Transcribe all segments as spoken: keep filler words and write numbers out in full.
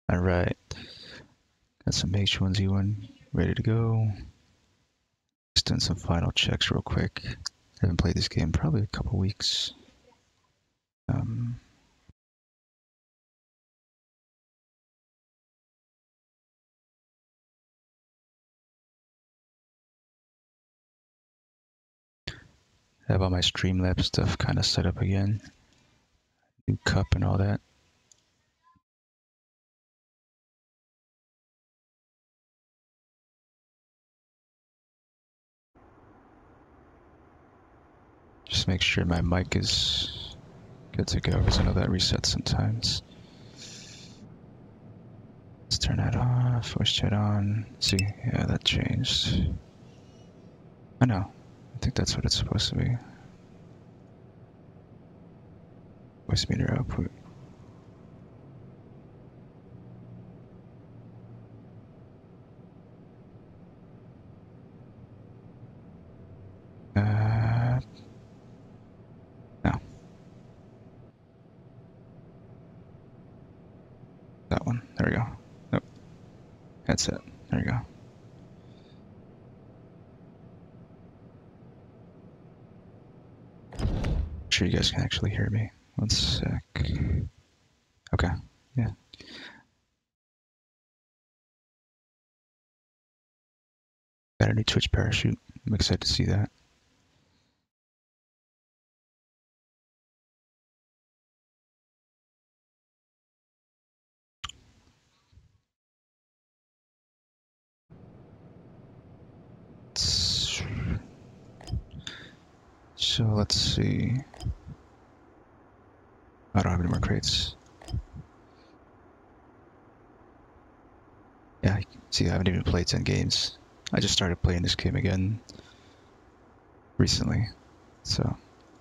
All right, got some H one Z one ready to go. Just doing some final checks real quick. Haven't played this game probably a couple weeks. Um, I have all my Streamlabs stuff kind of set up again. New cup and all that. Just make sure my mic is good to go because I know that resets sometimes. Let's turn that off, voice chat on. Let's see, yeah, that changed. I know, I think that's what it's supposed to be. Voice meter output. Uh, no. That one, there we go. Nope, that's it, there we go. Sure you guys can actually hear me. One sec. Okay, yeah. Got a new Twitch parachute. I'm excited to see that. So let's see. I don't have any more crates. Yeah, see, I haven't even played ten games. I just started playing this game again recently, so.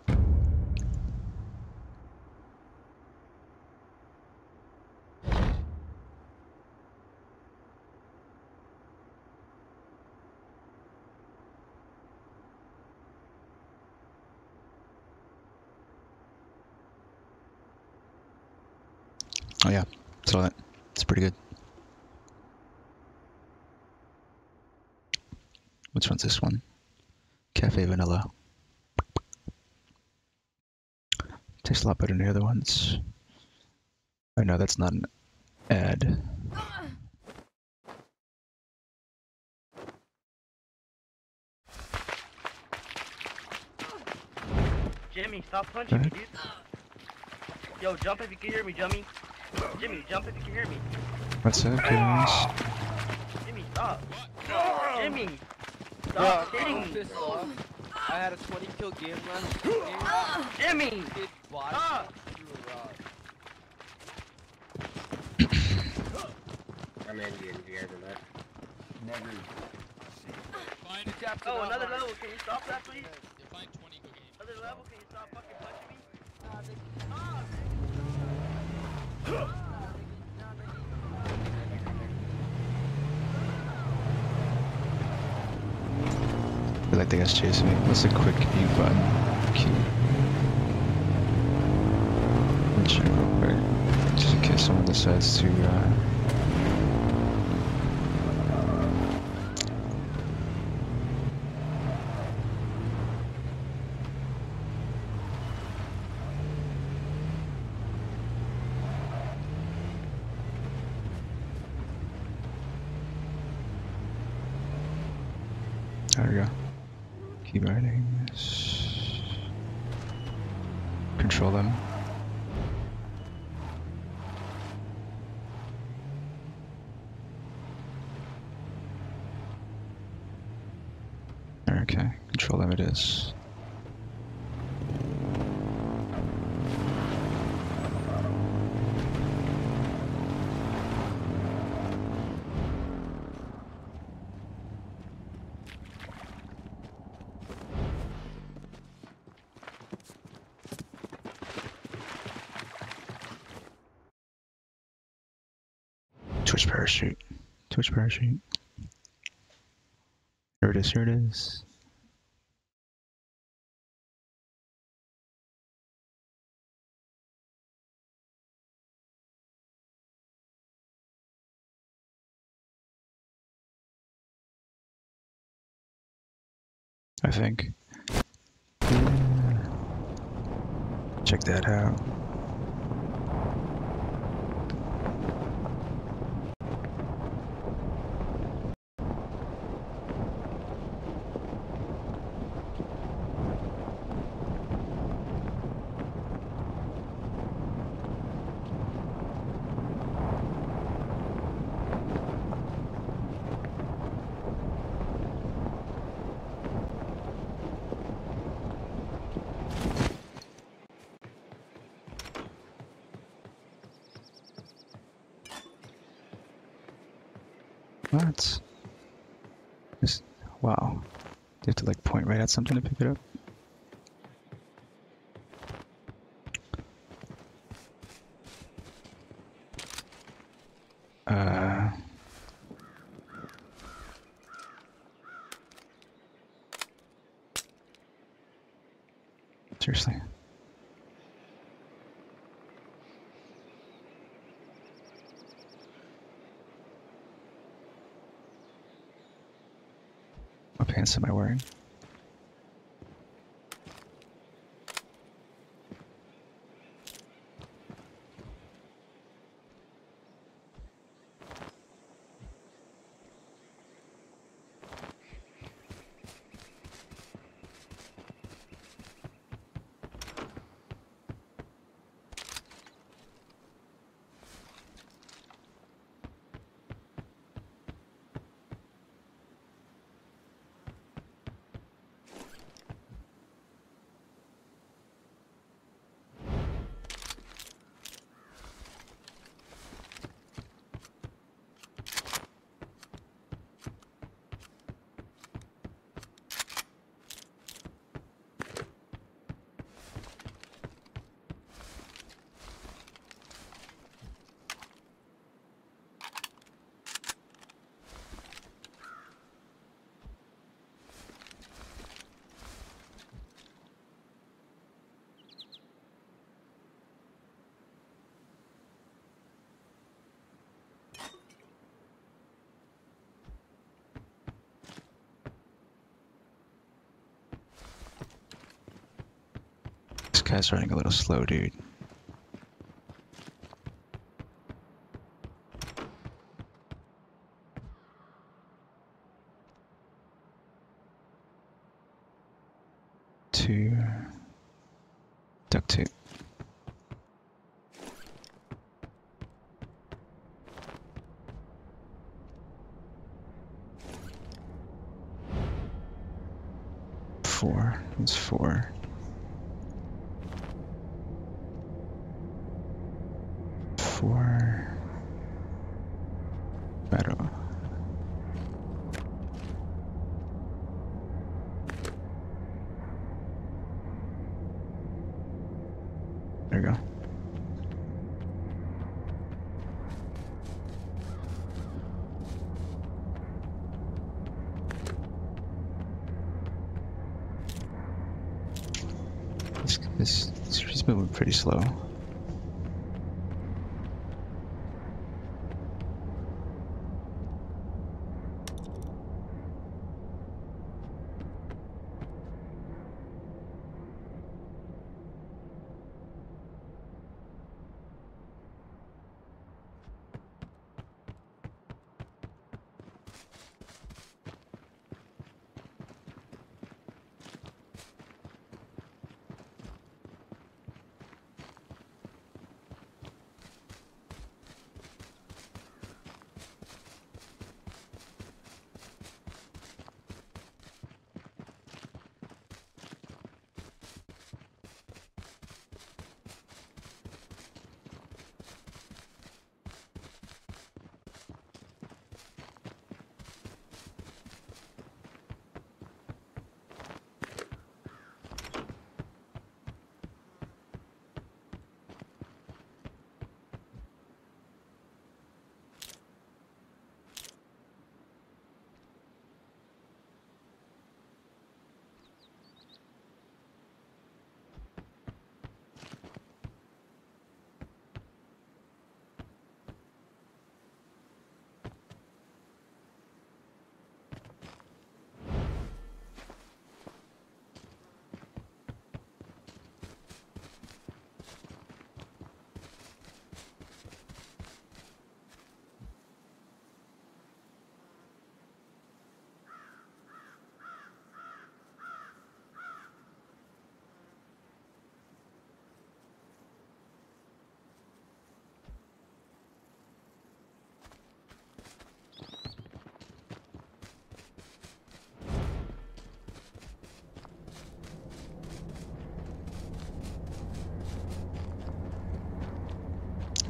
Oh yeah, saw that. It's pretty good. Which one's this one? Cafe Vanilla. Tastes a lot better than the other ones. Oh no, that's not an ad. Jimmy, stop punching me, dude. Yo, jump if you can hear me, Jimmy. Jimmy, jump if you can hear me. What's up, guys? Jimmy, stop. Jimmy, Bro, stop I'm hitting me. pissed off. I had a twenty kill game last game. Jimmy, Kid body stop. threw a rock. I'm Indian, you guys know that? Never. Find Captain Oh, another Ahmad. level. Can you stop that, please? You find twenty go games. Another level. Can you stop fucking punching me? I feel like the guy's chasing me. What's the quick view button? Key. Let me check real quick. Just in case someone decides to, uh... There we go. Key bindings. Control them. Okay, control them it is. Twitch parachute. Twitch parachute. Here it is, here it is. I think. Yeah. Check that out. What? This, wow. You have to like point right at something to pick it up? Uh... Seriously. What pants am I wearing? This guy's running a little slow, dude. Two. Duct tape. Four. It's four. Four. I don't know. There you go. This, this, he's moving pretty slow.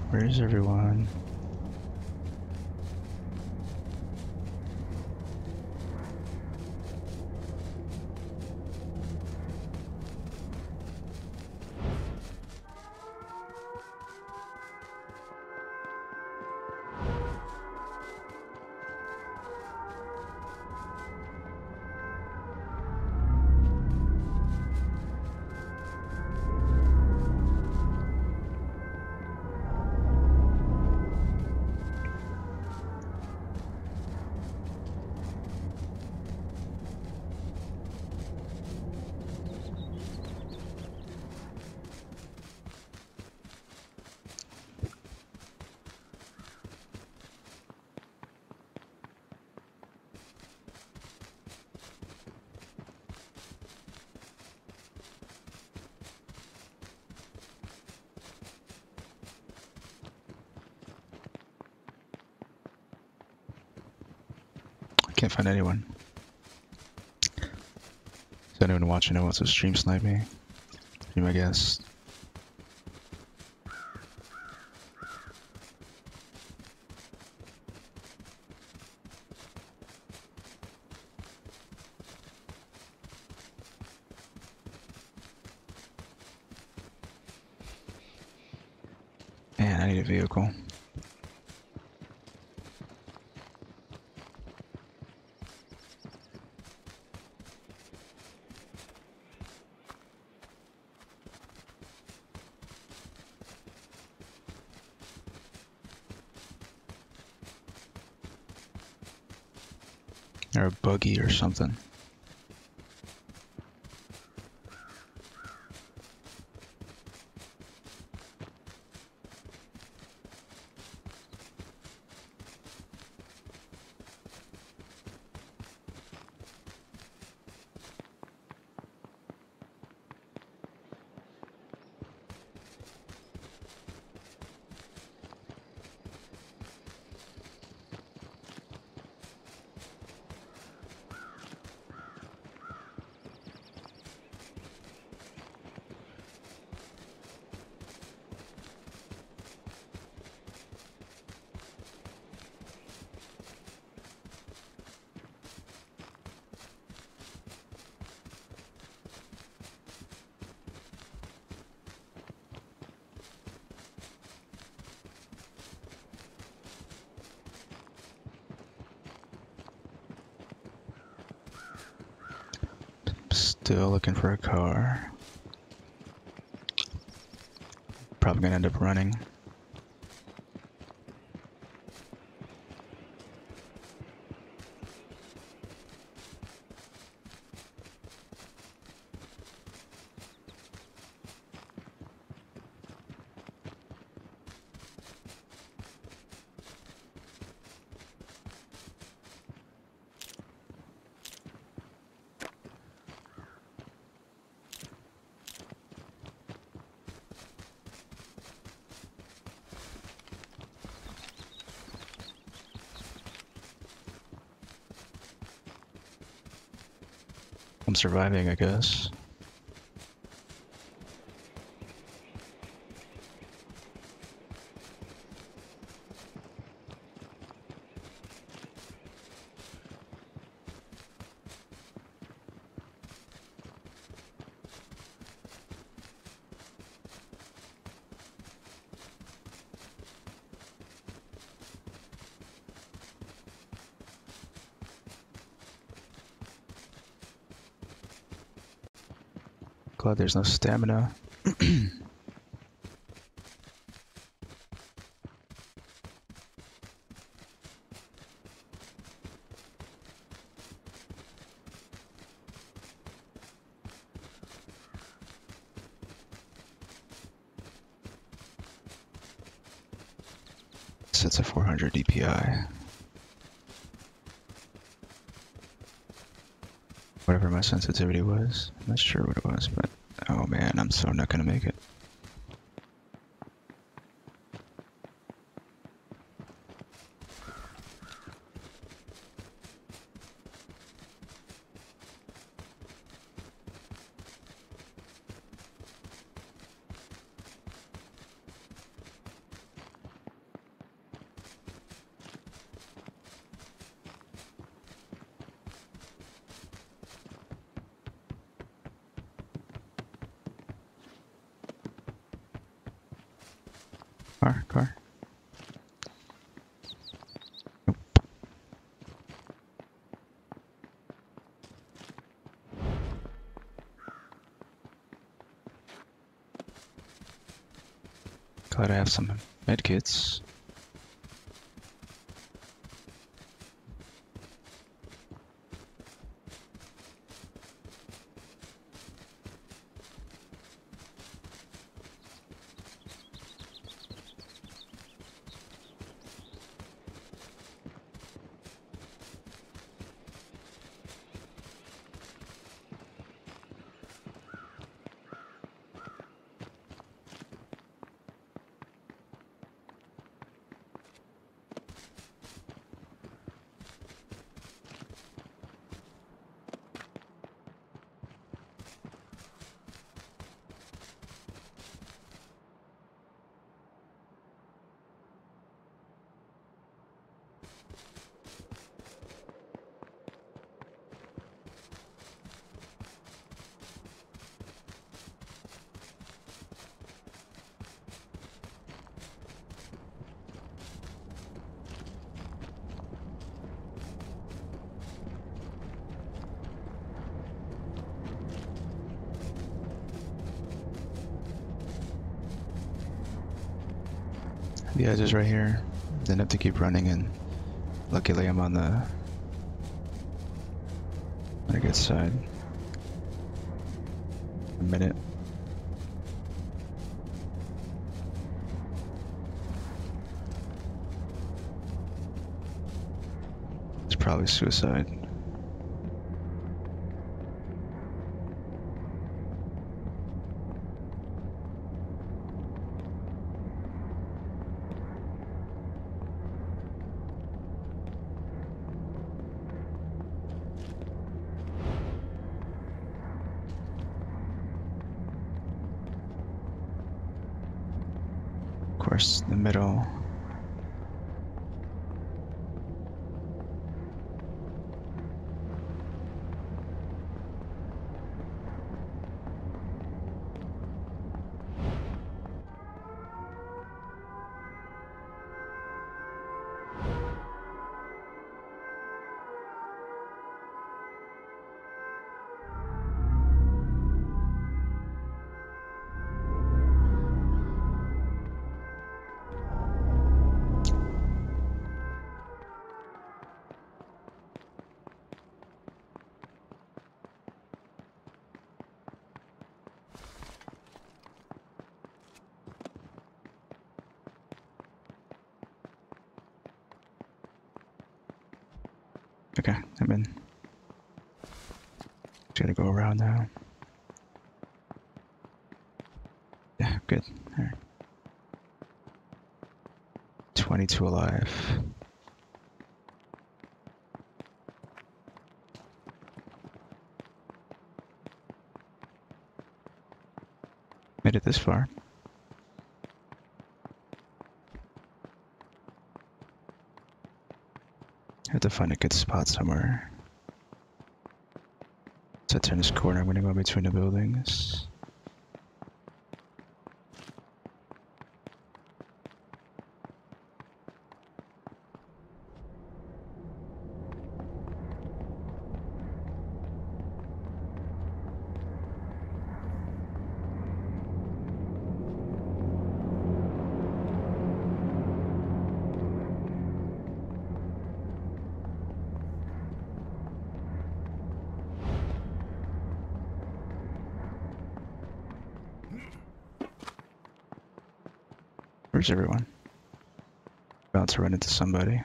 Where's everyone? Can't find anyone. Is anyone watching who wants to stream snipe me? Be my guess. Man, I need a vehicle. Or a buggy or something. Still looking for a car. Probably gonna end up running. I'm surviving, I guess. Glad there's no stamina. Sets a four hundred D P I. Whatever my sensitivity was. I'm not sure what it was, but oh man, I'm so not gonna make it. Car, car. Nope. Glad I have some medkits. The edge is right here. Then have to keep running, and luckily I'm on the on a good side. A minute. It's probably suicide. Of course, the middle. Okay, I'm in. Just gotta go around now. Yeah, good. Alright. twenty-two alive. Made it this far. Have to find a good spot somewhere. So I turn this corner, I'm gonna go between the buildings. Where's everyone? About to run into somebody.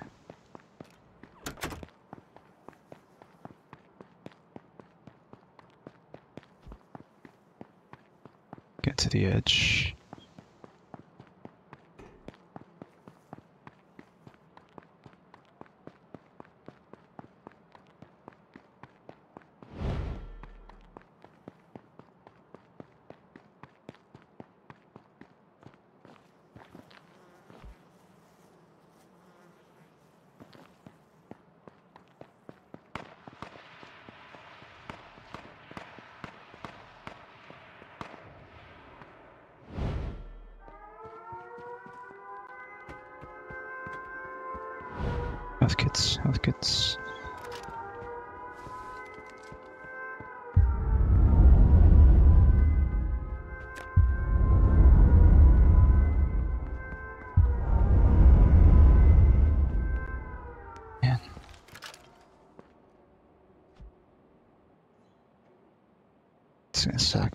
Get to the edge. Health kits, health kits. Man. It's gonna suck.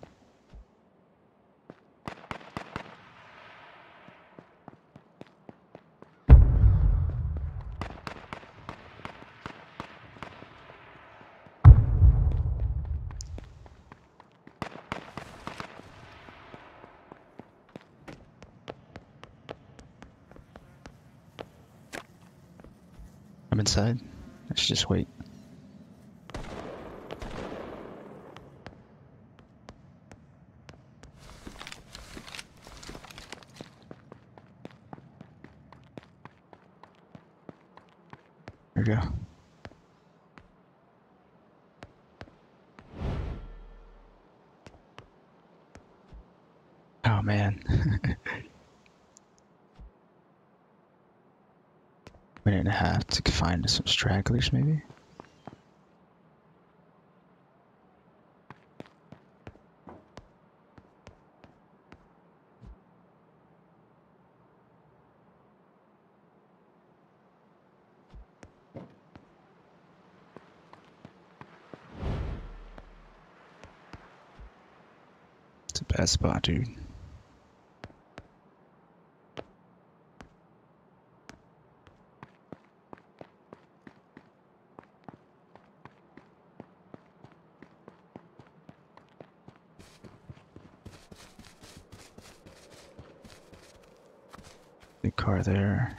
I'm inside. I should just wait. There we go. Oh man. Minute and a half to find some stragglers, maybe? It's a bad spot, dude. Big car there.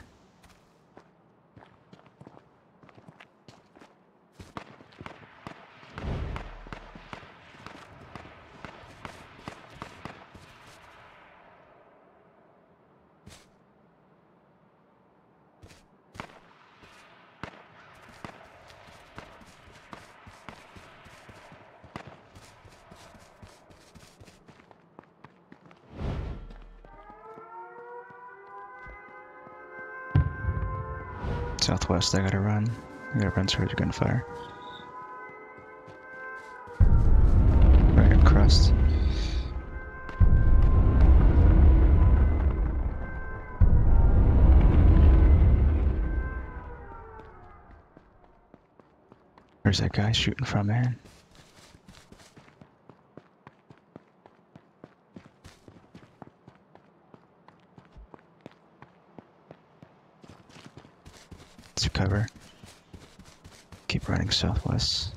Southwest, I gotta run. I gotta run towards gunfire. Right in crust. Where's that guy shooting from, man? To cover. Keep running southwest.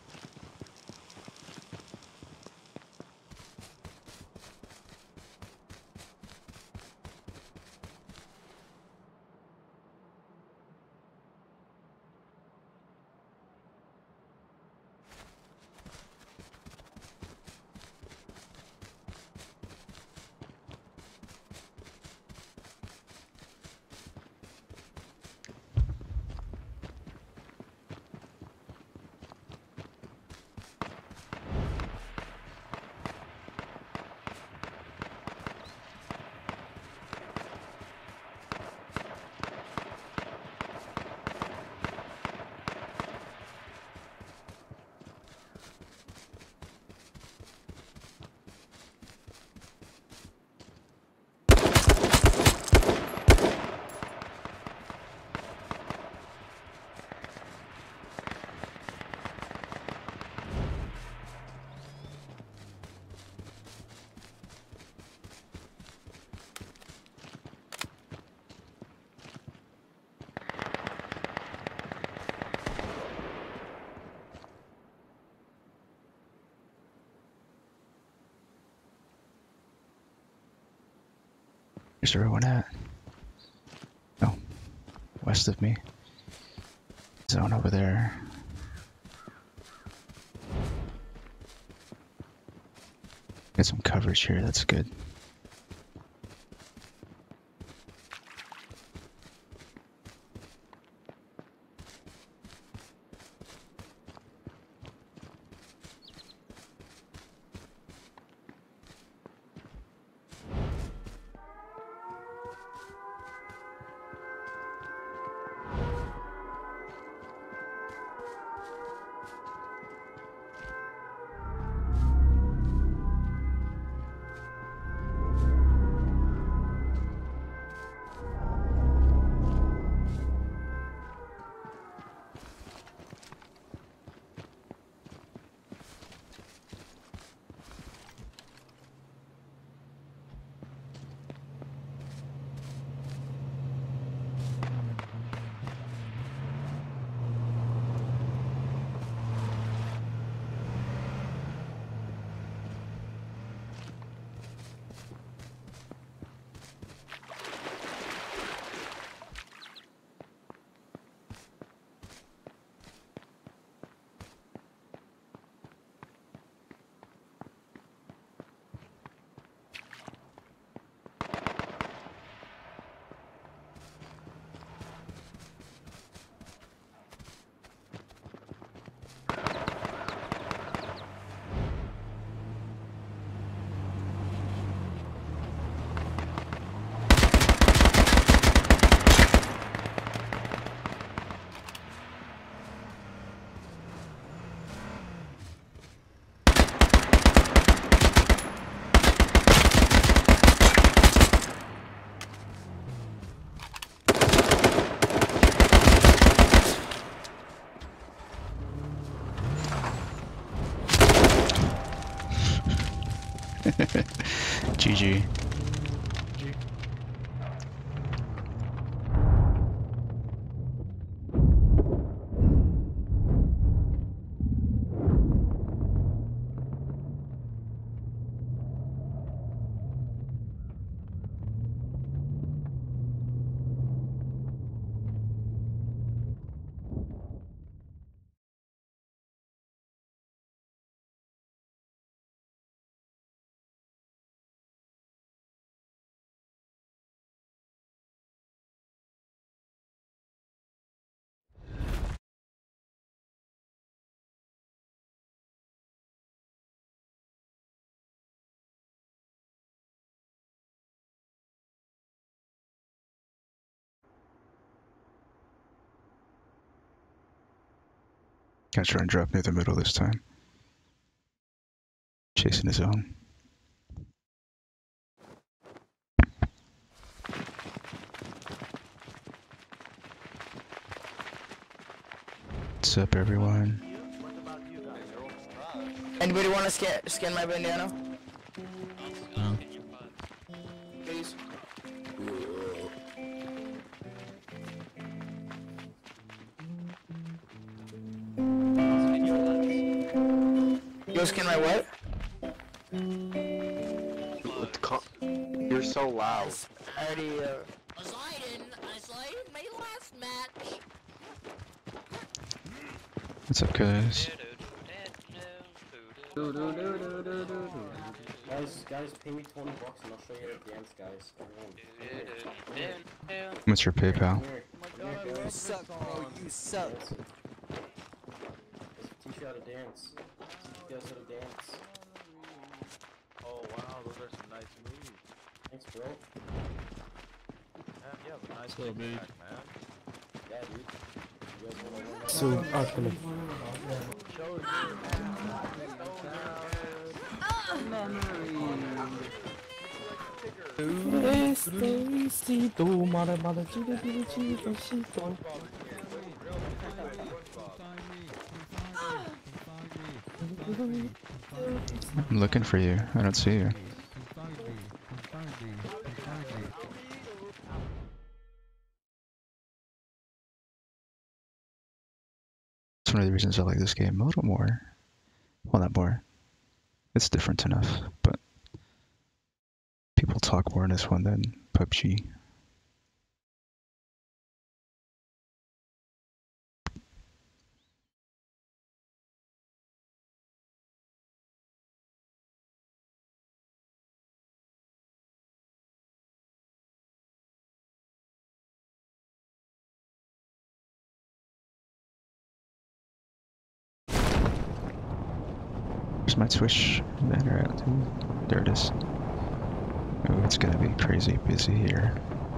Where's everyone at? Oh, west of me. Zone over there. Get some coverage here, that's good. G G. Gonna try and drop near the middle this time. Chasing his own. What's up, everyone? Anybody want to scan, scan my bandana? No. Please. Yo, scan my what? What co- You're so loud. I already, uh... I didn't, I didn't my last match. What's up, guys? Guys, guys, pay me twenty bucks and I'll show you the dance, guys. Come here. What's your PayPal? Come here. Come here, You guys. suck, bro. You suck. Dance. Let's teach you how to dance. Teach you guys how to dance. Oh wow, those are some nice moves. Thanks, bro. Yeah, you have a nice So kick big. back, man. Yeah, dude. You guys wanna learn that? So, actually, Show your Despacito, mother, mother, chica, chica, chica, chica. I'm looking for you. I don't see you. It's one of the reasons I like this game a little more. Well, not more. It's different enough, but people talk more in this one than P U B G. Where's my Twitch banner at? Ooh, there it is. Oh, it's gonna be crazy busy here.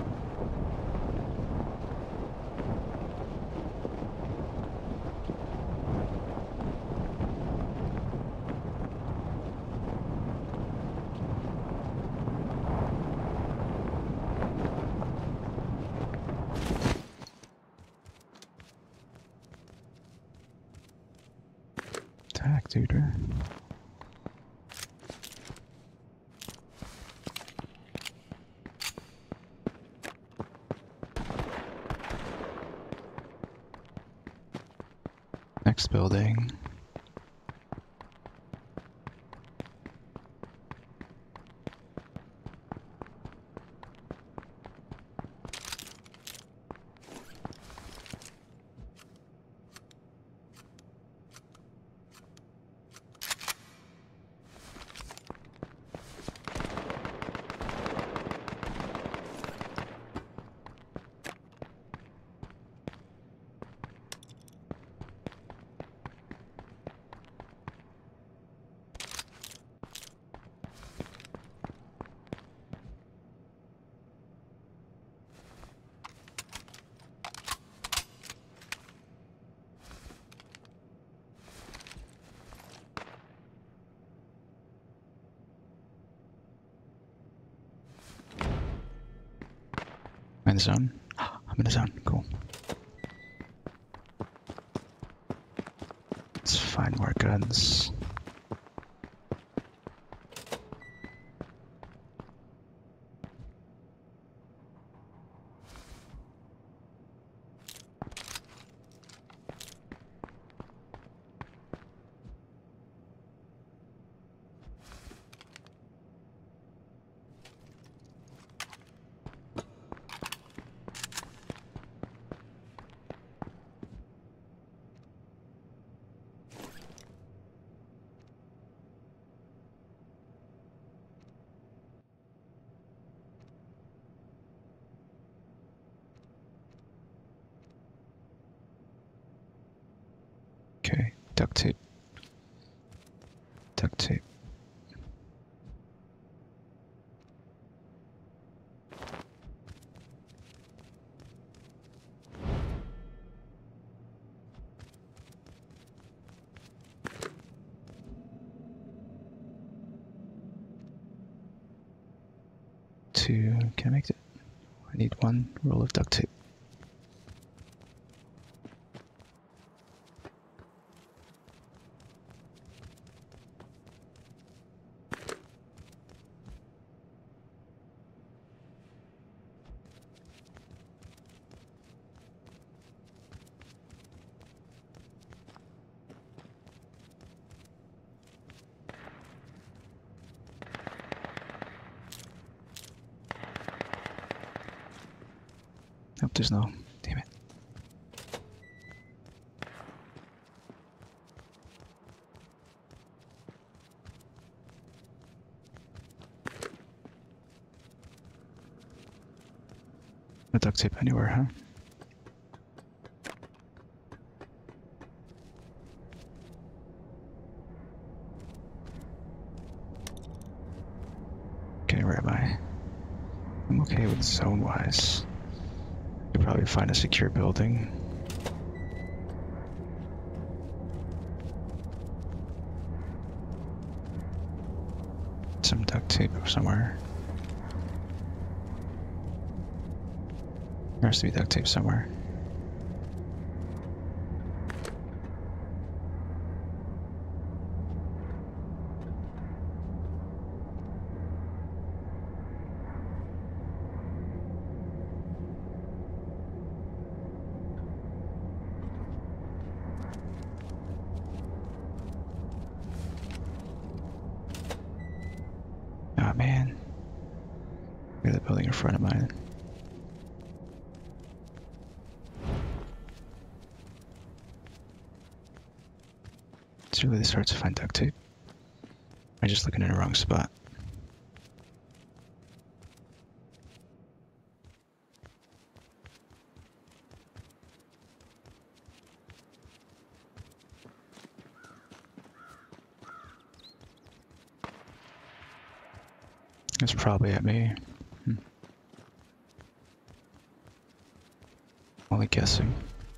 Attack, dude. Next building. I'm in the zone. I'm in the zone. Cool. Let's find more guns. Okay, duct tape. Duct tape. Two, can I make it? I need one roll of duct tape. Nope, there's no. Damn it. No duct tape anywhere, huh? Okay, where am I? I'm okay with zone-wise. Could probably find a secure building. Some duct tape somewhere. There has to be duct tape somewhere. Oh man. Look at the building in front of mine. It's really this hard to find duct tape. I'm just looking in the wrong spot. It's probably at me. Hmm. Only guessing.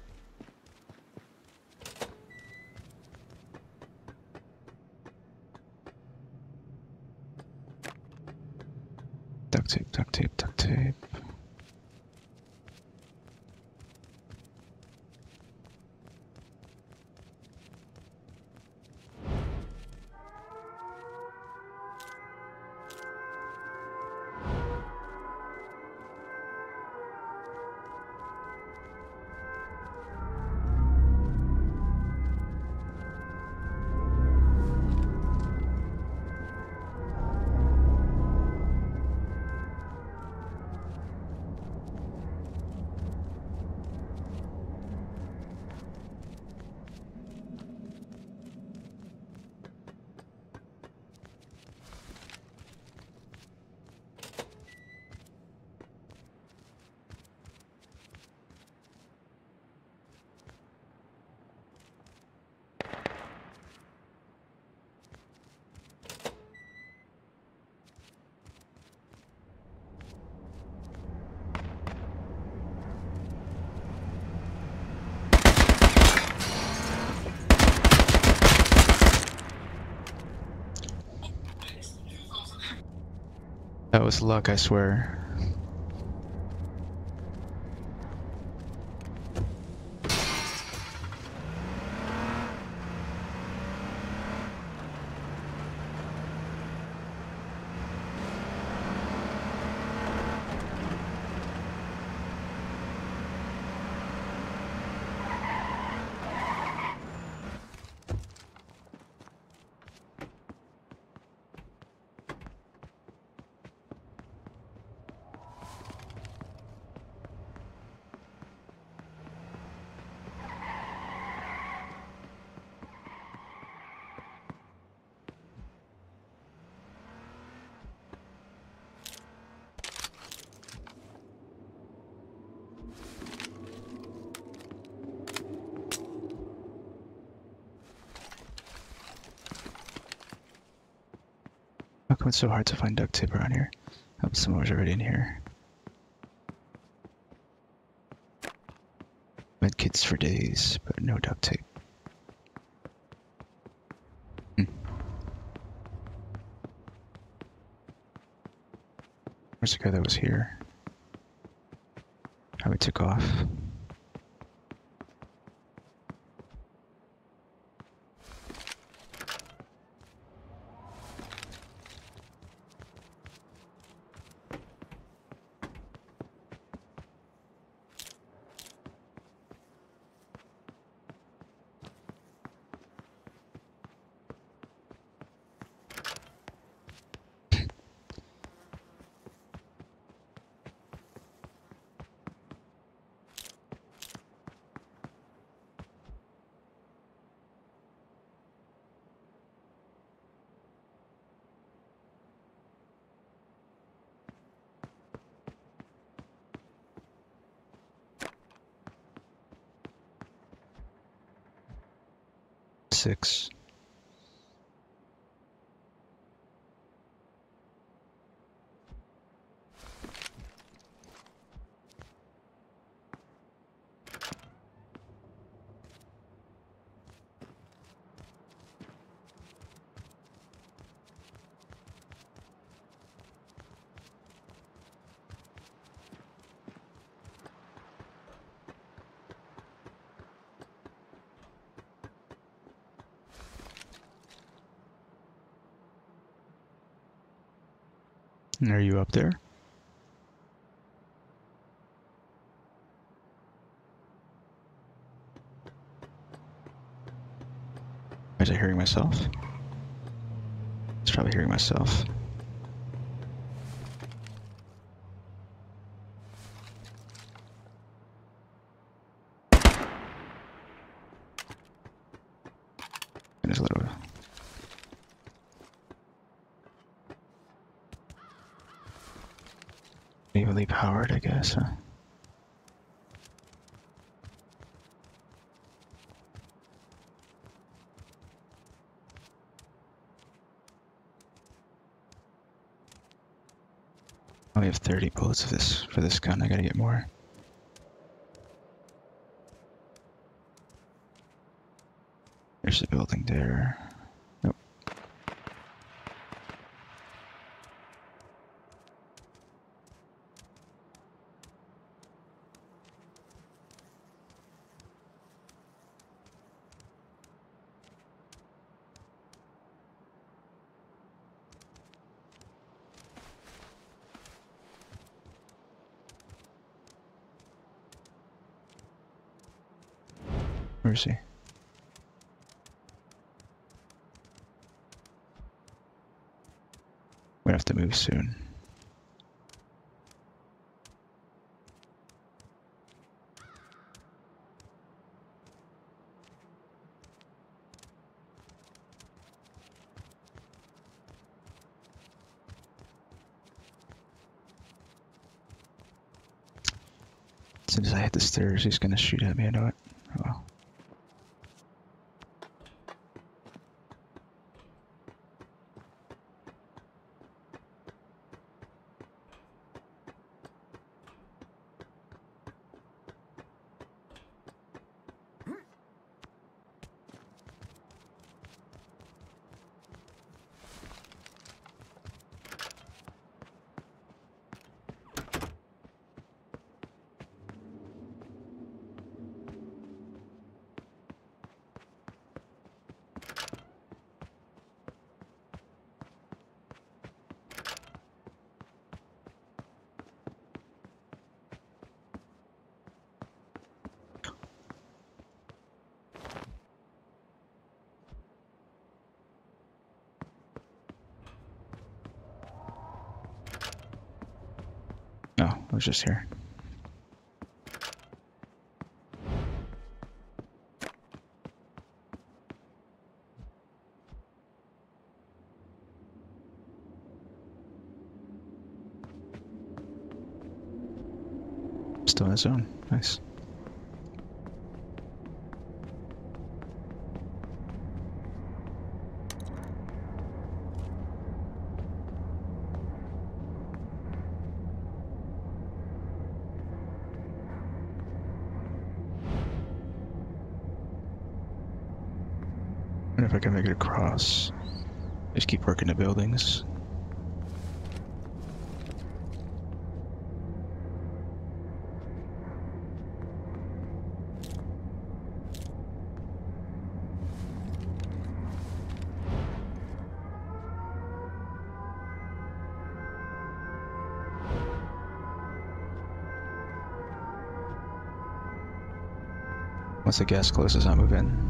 Duct tape, duct tape, duct tape. That was luck, I swear. It's so hard to find duct tape around here. Oh, someone was already in here. Medkits for days, but no duct tape. Hmm. Where's the guy that was here? How he took off. Six. And are you up there? Is I hearing myself? It's probably hearing myself. There's a little. Evenly powered, I guess, huh? I only have thirty bullets of this for this gun. I gotta get more. There's a building there. Nope. Where is he? We have to move soon. As soon as I hit the stairs, he's gonna shoot at me. I know it. Oh well. No, I was just here. Still in the zone. Nice. if I can make it across. Just keep working the buildings. Once the gas closes, I'll move in.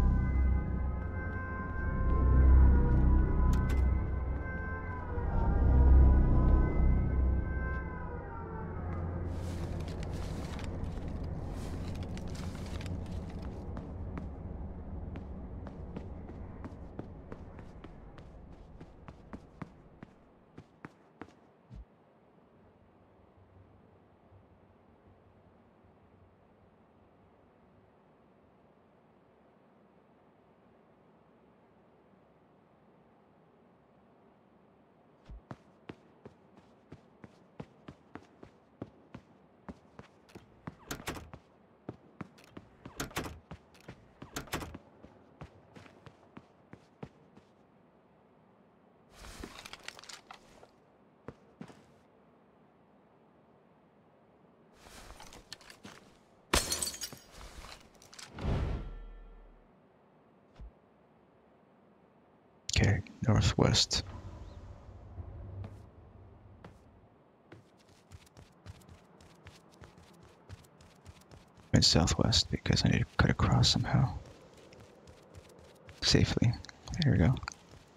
Okay, northwest. And southwest because I need to cut across somehow. Safely. There we go.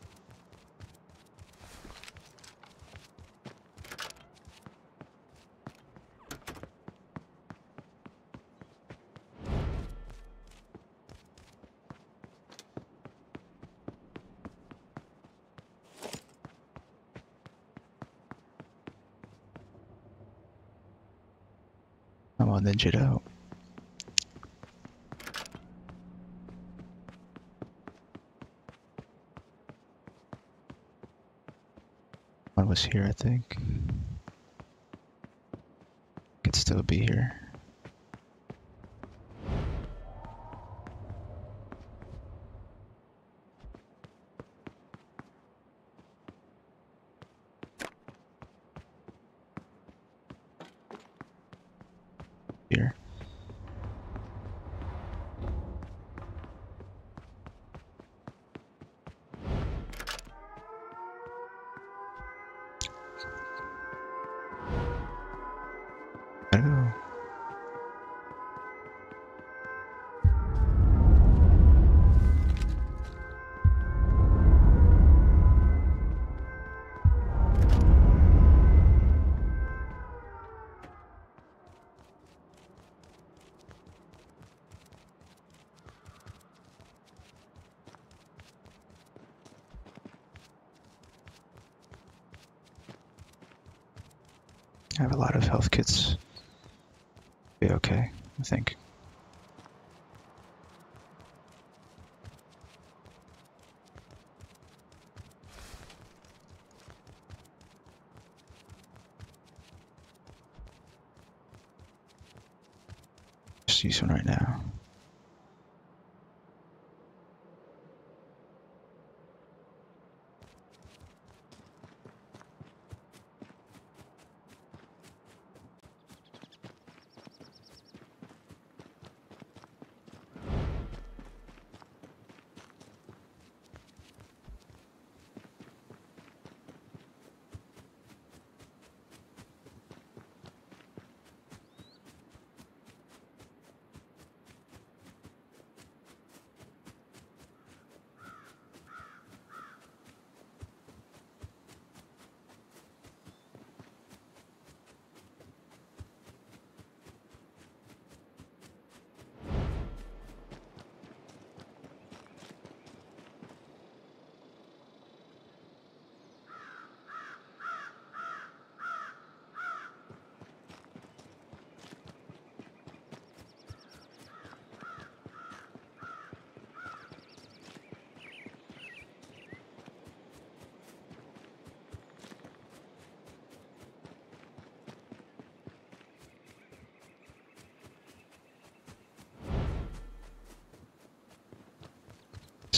I'm all ninja'd out. One was here, I think. Could still be here. Here. Gotta go. I have a lot of health kits. Be okay, I think. Just use one right now.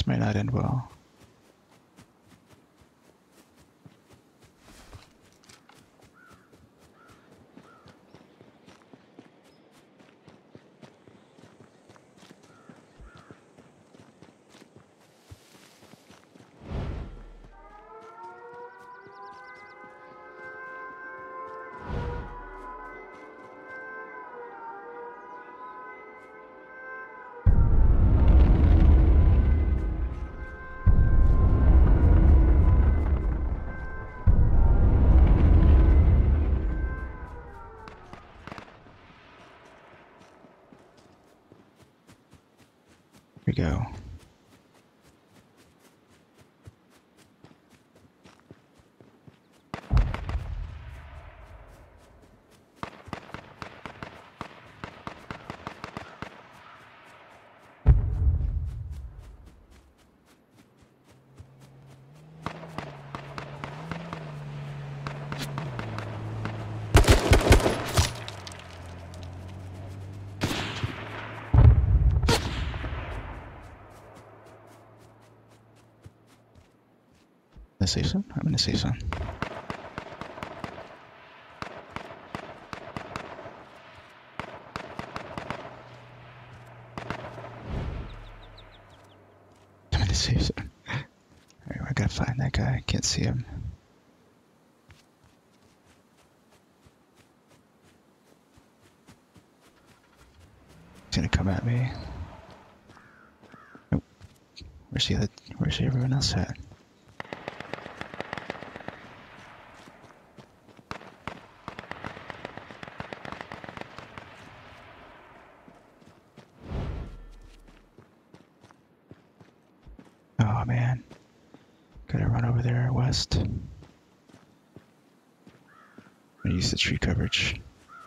might not end well. Here we go. In the safe zone? I'm in the safe zone. I'm in the safe zone. Alright, I gotta find that guy. I can't see him. He's gonna come at me. Nope. Where's the other, where's everyone else at? Oh man, gotta run over there west. I'm gonna use the tree coverage.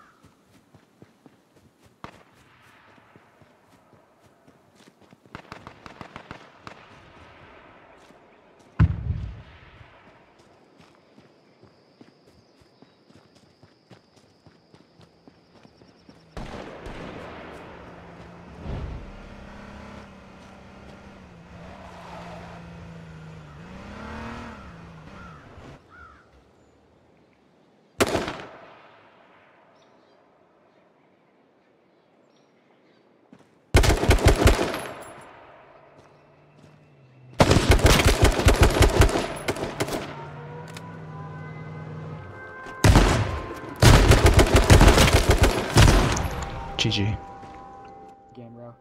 G G. Game, bro.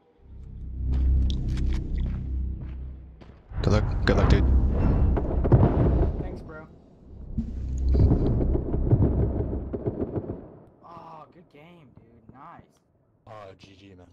Good luck. Good luck, dude. Thanks, bro. Oh, good game, dude. Nice. Oh, G G, man.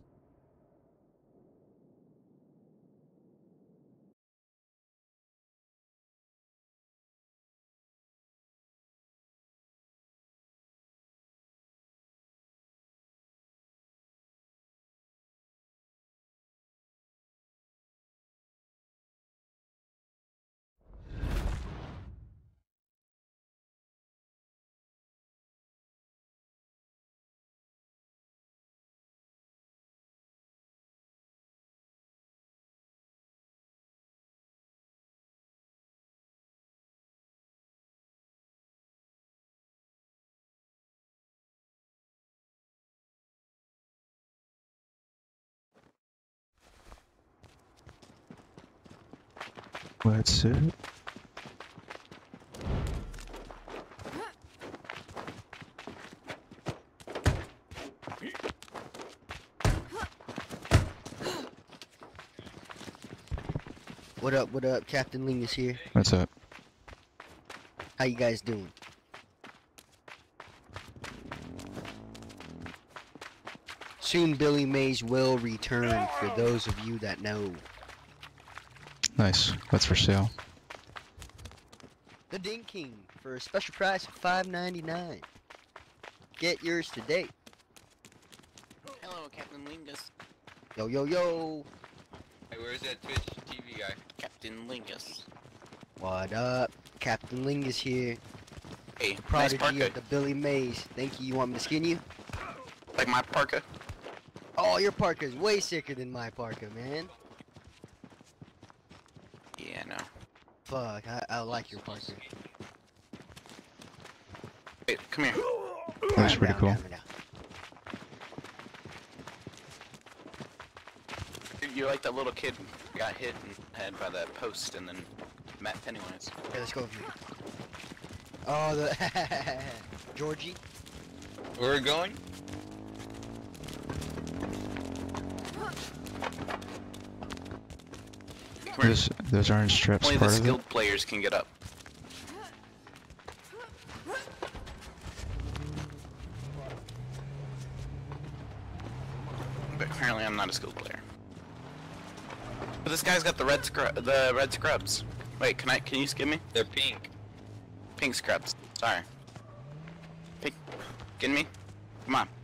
What's it? What up, what up? Captain Lingus here. What's up? How you guys doing? Soon Billy Mays will return, for those of you that know. Nice. What's for sale? The Ding King, for a special price of five ninety-nine. Get yours today. Hello, Captain Lingus. Yo, yo, yo. Hey, where's that Twitch T V guy? Captain Lingus. What up? Captain Lingus here. Hey, The nice prodigy parka. of the Billy Mays. Thank you. You want me to skin you? Like my parka? Oh, your parka's way sicker than my parka, man. Yeah, no. Fuck, I, I like your Parker. Wait, come here. That was pretty Down, cool. down, down. You're, you're like that little kid who got hit in the head by that post and then Matt Pennywise. Okay, let's go with me. Oh, the Georgie. Where are we going? Come here. Those, those orange strips Only the part of it. skilled players can get up. But apparently I'm not a skilled player. But this guy's got the red scrub, the red scrubs. Wait, can I? Can you skip me? They're pink. Pink scrubs. Sorry. Pink. Get me? Come on.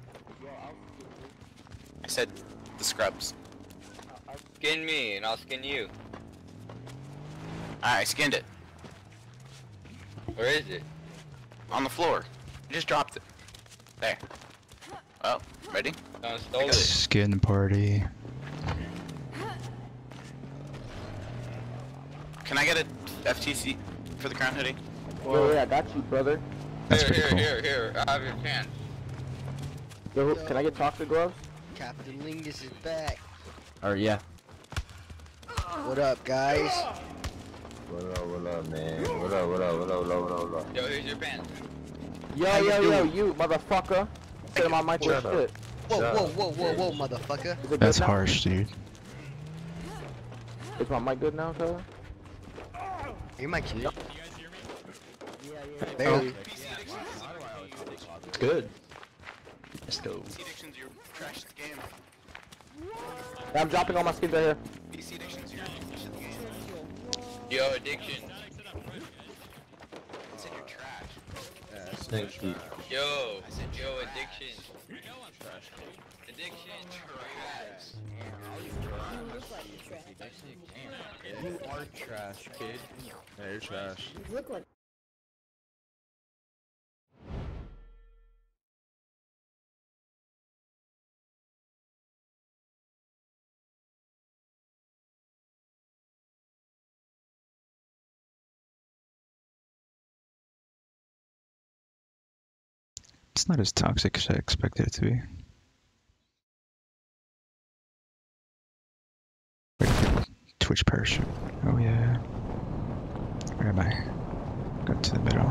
I said the scrubs. Skin me, and I'll skin you. Alright, I skinned it. Where is it? On the floor. I just dropped it. There. Well, ready? No, stole it. Skin party. Can I get a F T C for the crown hoodie? Yo, yeah, I got you, brother. That's here, pretty here, cool. here, here. I have your pants. Yo, can I get toxic gloves? Captain Lingus is back. Or yeah. What up, guys? What up, what up, man? What up, what up, what up, what up, what up, what up? Yo, here's your pants. Yo, How you yo, yo, doing? you, motherfucker. Sit on my mic your Shut up. shit. Whoa, Shut whoa, up. whoa, whoa, whoa, motherfucker. Is it good That's now? harsh, dude. Is my mic good now, cuz? You're my kid. Yeah, yeah. Barely. It's good. Let's go. P C Addictions, you're trash the game. Yeah, I'm dropping all my skins right here. P C Addictions, you're trash the game. Yo, Addiction. I said you're trash. Thank you. Yo, I said yo, Addiction. Addiction, trash. You are trash, kid. Yeah, you're trash. It's not as toxic as I expected it to be. Ready for Twitch parachute. Oh yeah. Where am I? Got to the middle.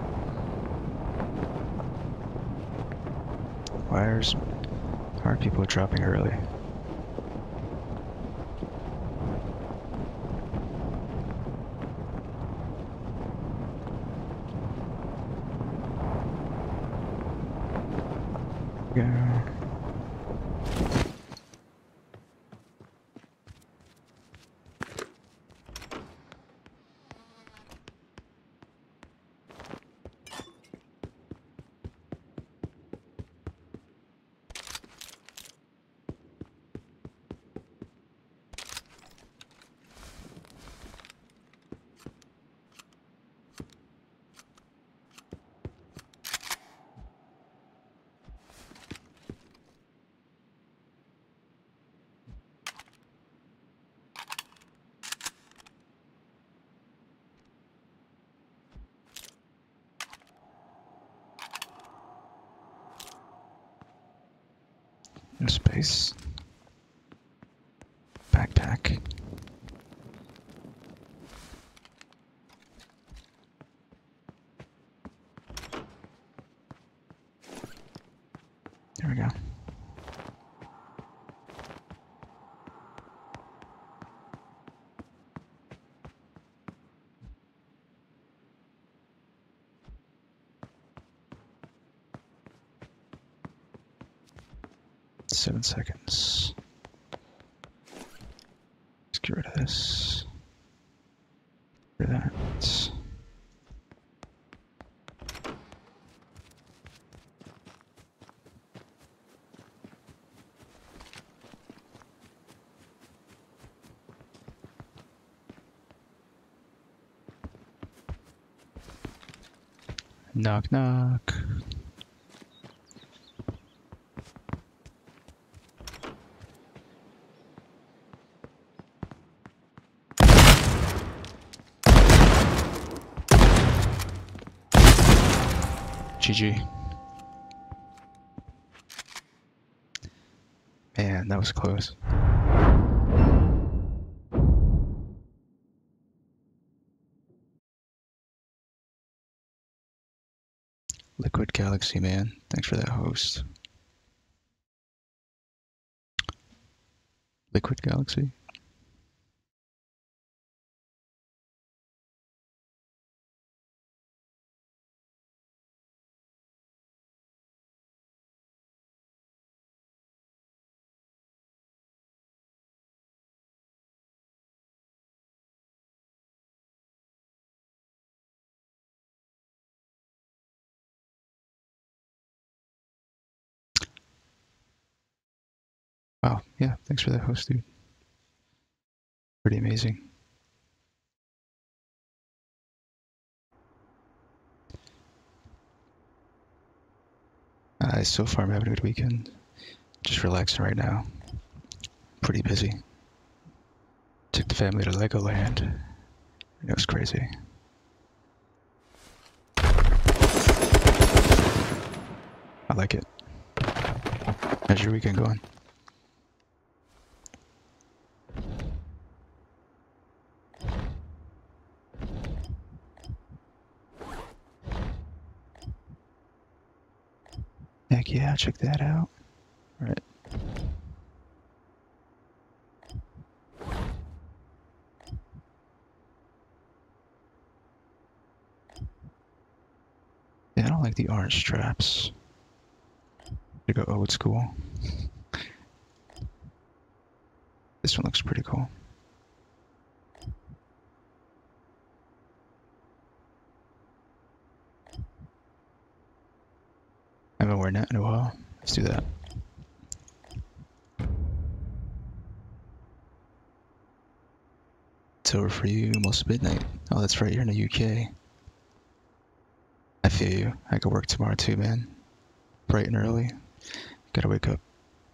Wires. Why are people dropping early? Go. No space. Backpack. There we go. Seven seconds. Let's get rid of this. Get rid of that. Knock knock. G G. Man, that was close. Liquid Galaxy, man. Thanks for that host. Liquid Galaxy. Wow, yeah, thanks for that host, dude. Pretty amazing. Uh, so far, I'm having a good weekend. Just relaxing right now. Pretty busy. Took the family to Legoland. It was crazy. I like it. How's your weekend going? Heck yeah, check that out. All right. Yeah, I don't like the orange straps. To go old school. This one looks pretty cool. I haven't worn that in a while. Let's do that. It's over for you, almost midnight. Oh, that's right, you're in the U K. I feel you. I could work tomorrow too, man. Bright and early. Gotta wake up.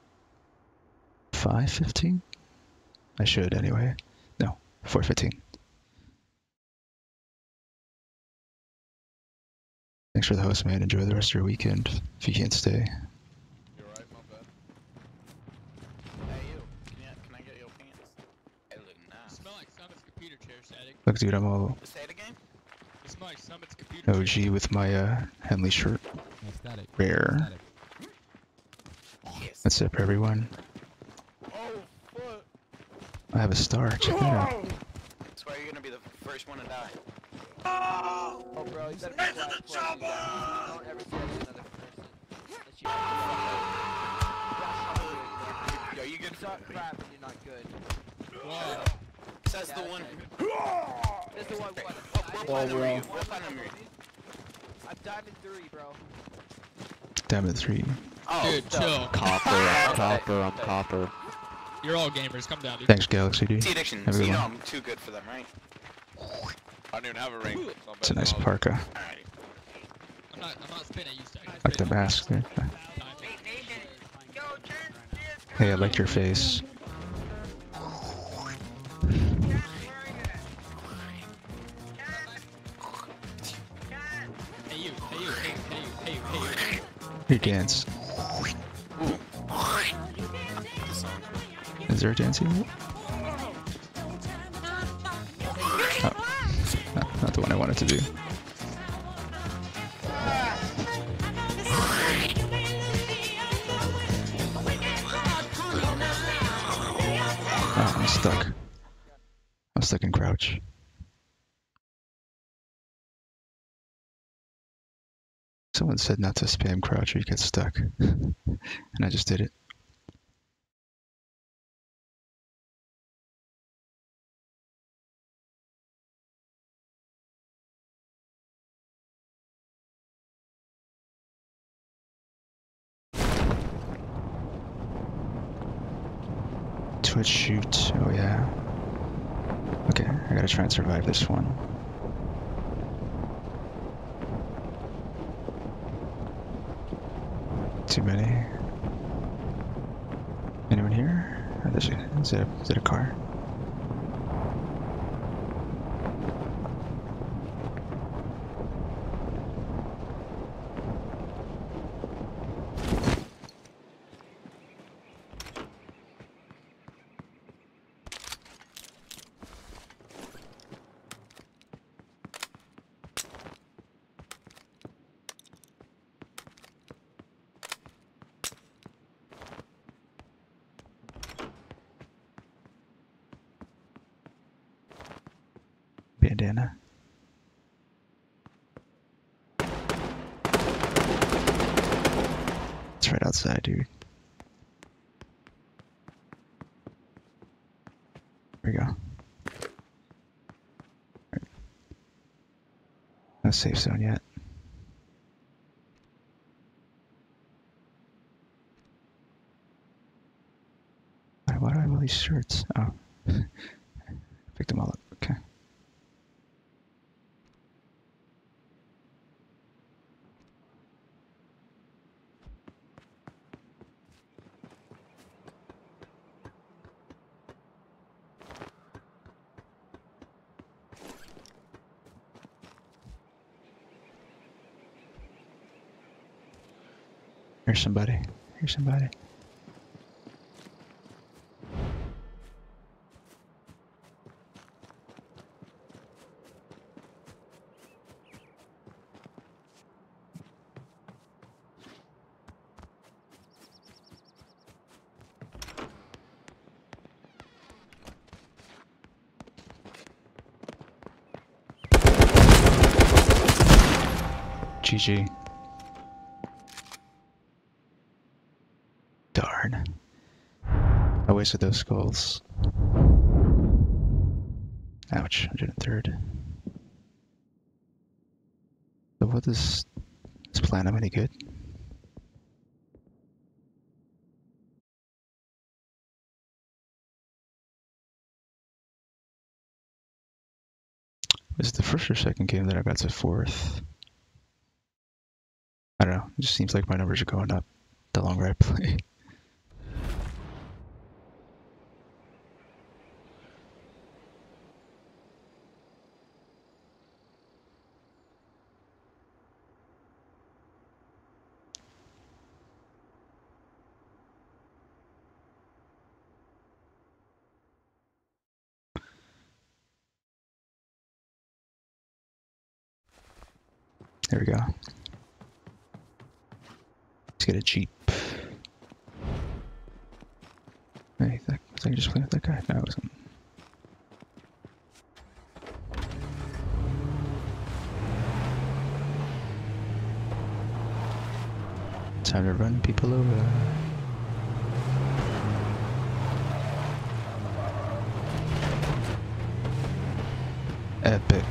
five fifteen? I should anyway. No, four fifteen. Thanks for the host, man. Enjoy the rest of your weekend, if you can't stay. You're right, my bad. Hey, you. Can, you, can I get your pants? Hey, look, nah. You smell like Summit's computer chair, Static. Look, dude, I'm all Say it again? You smell like Summit's computer O G chair. with my uh, Henley shirt. Hey, Static. Rare. Static. Yes. That's it for everyone. Oh, fuck. I have a star. Check that out. I swear you're gonna be the first one to die. Oh, bro, you better be quiet before I do that. Don't ever say that to another person. Unless you have to. Yo, you good for Suck crap and you're not good. Whoa. Says the one. This is what what? What platinum are you? What platinum are you? I'm diamond three, bro. Diamond three. Oh, Dude, chill. Copper, I'm copper, I'm copper. You're all gamers. Come down, dude. Thanks, Galaxy, dude. T addiction. Have a So good you know one. I'm too good for them, right? I don't even have a ring. So I'm It's a betting nice all of it. parka. Alright. I'm not. I'm not spinning you, Static. Like the mask there. Hey, I like your face. Hey you. Hey you. Hey hey you. Hey you. Hey you. You dance. Is there a dance even? Oh, not, not the one I wanted to do. Oh, I'm stuck. I'm stuck in crouch. Someone said not to spam crouch or you get stuck. And I just did it. Twitch shoot. Oh yeah. Okay, I gotta try and survive this one. Too many. Anyone here? Oh, there's a, is, it a, is it a car? bandana. It's right outside, dude. There we go. Right. No safe zone yet. Why, why do I have all these shirts? Oh. Picked them all up. Okay. Here's somebody. Here's somebody. G G. Darn. I wasted those skulls. Ouch, one hundred third. So what is this platinum any good? Was it the first or second game that I got to fourth? I don't know, it just seems like my numbers are going up the longer I play. There we go. Let's get a Jeep. Hey, that, was I just playing with that guy? No, I wasn't. Time to run people over. Epic.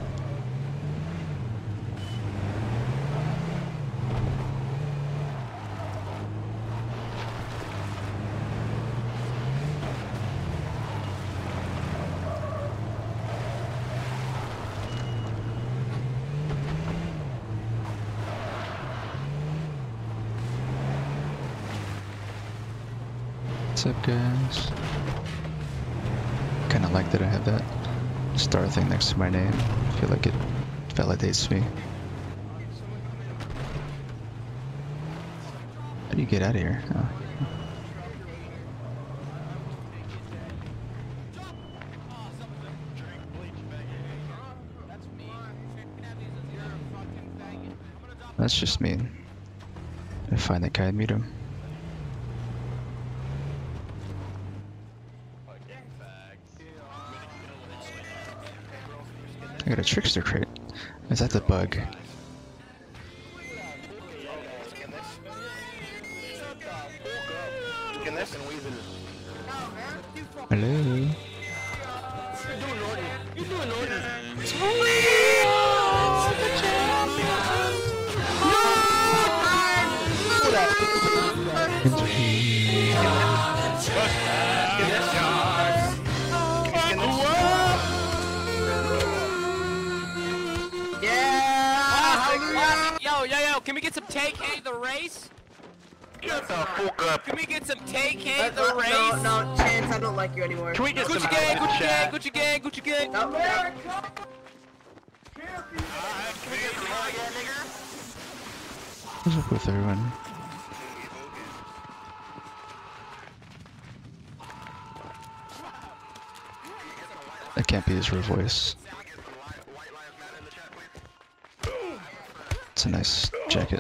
What's up, guys? Kinda like that I have that star thing next to my name. I feel like it validates me. How do you get out of here? Oh. That's just mean. I find that guy and mute him. I got a trickster crate. Is that the bug? Hello? Yo, yo, yo, can we get some take hey the race? Shut the fuck up. Can we get some take hey the Uh, race? No, no, Chance, I don't like you anymore. Can we get Gucci some gang, Gucci chat? gang, Gucci gang, Gucci gang. No, no. What's up with everyone? That can't be his real voice. It's a nice jacket.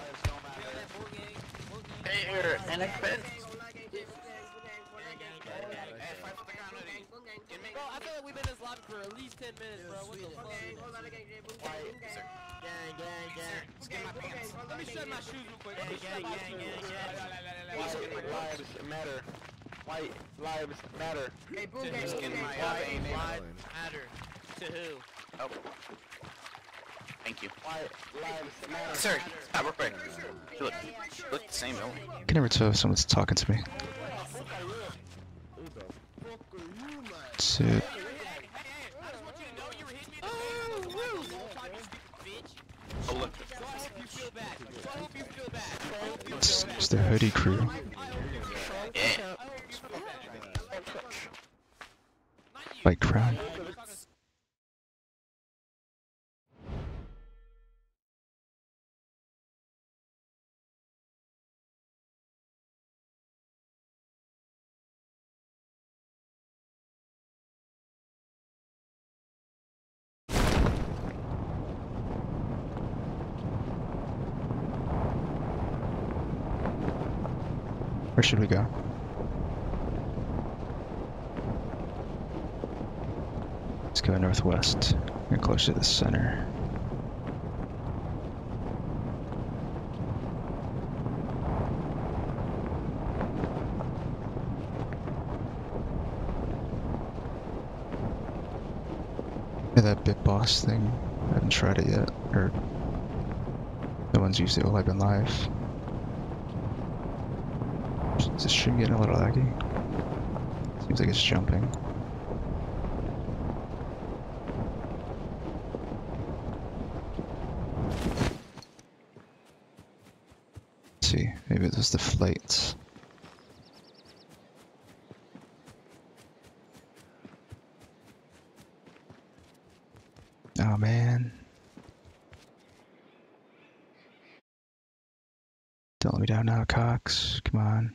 Hey, here, N X Ben. Bro, I feel like like we've been in this lobby for at least ten minutes, bro. What the fuck? Okay, hold on again, Jay. Boom, Why? gang, boom, gang. Gang, gang, gang. Skin my pants. Let me shed my shoes real quick. Let me Gang, shed my gang, shoes. gang, gang. White lives matter. White lives matter. Okay, boom, To gang, Skin boom, my gang. vein. Lives matter. To who? Oh. Thank you. White lives matter. Sir, stop real quick. You look, you look the same, though. I can never tell if someone's talking to me. That's it. Oh, look. It's, it's the hoodie crew. Yeah. Like crown. Where should we go? Let's go northwest. Get closer to the center. Yeah, that Bit Boss thing. I haven't tried it yet. Or the ones used it while I've been live. Is this stream getting a little laggy? Seems like it's jumping. Let's see, maybe it's the flights. Oh man. Don't let me down now, Cox. Come on.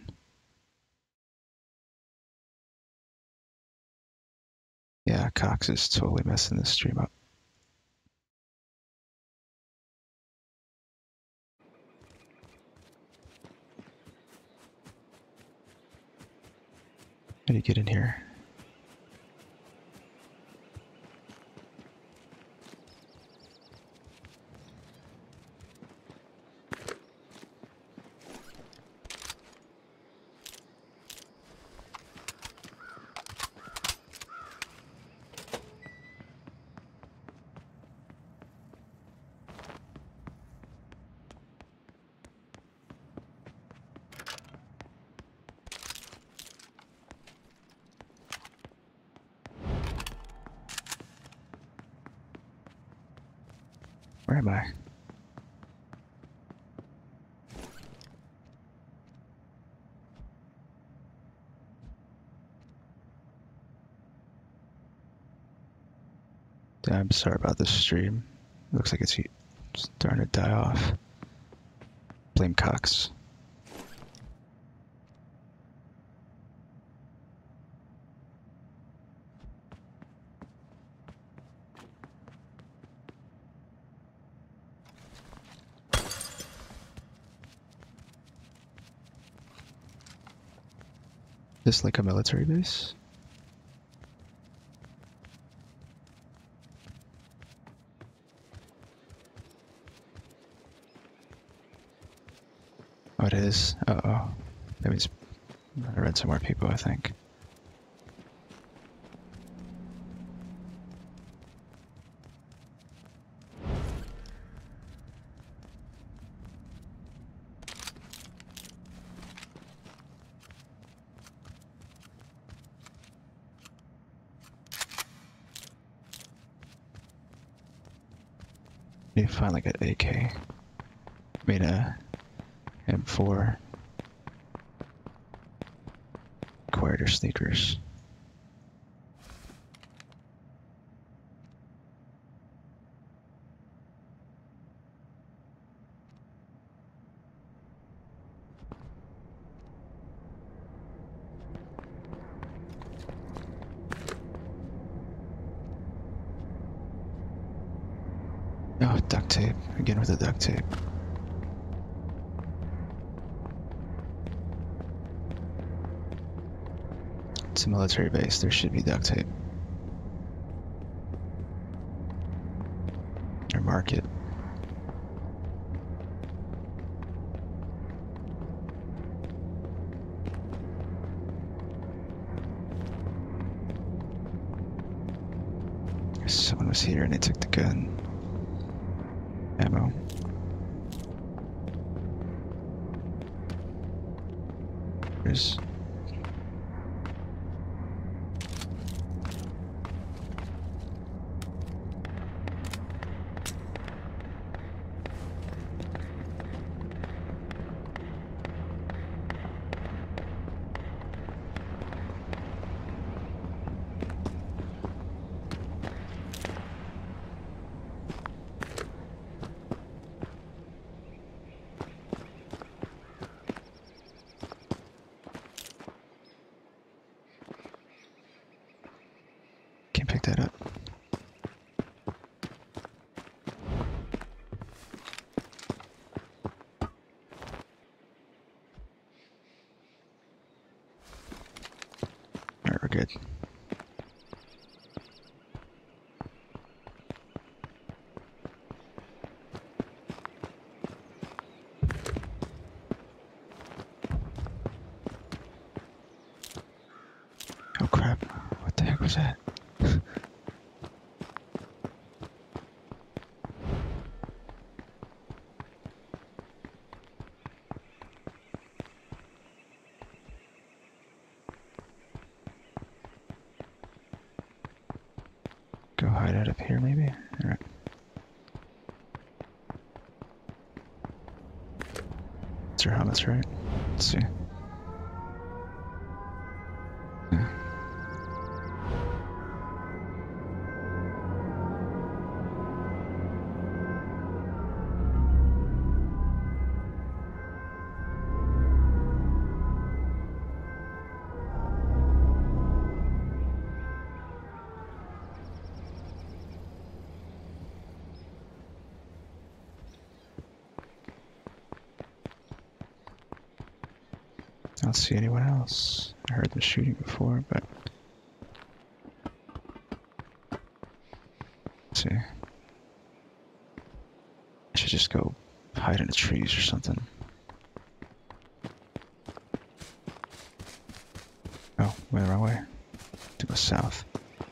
Yeah, Cox is totally messing this stream up. How do you get in here? Where am I? I'm sorry about this stream. Looks like it's starting to die off. Blame Cox. Is this like a military base? Oh, it is. Uh oh. That means I read some more people, I think. Need to find like an A K. I mean a M four. Quieter sneakers. Oh, duct tape. Again with the duct tape. It's a military base. There should be duct tape. Or market. Someone was here and they took the gun. Ammo. There's Can't pick that up. Alright, we're good. Oh crap, what the heck was that? Go hide out up here, maybe? Alright. It's our helmets, right? Let's see. Yeah. I don't see anyone else. I heard them shooting before, but let's see. I should just go hide in the trees or something. Oh, went the wrong way. To go south.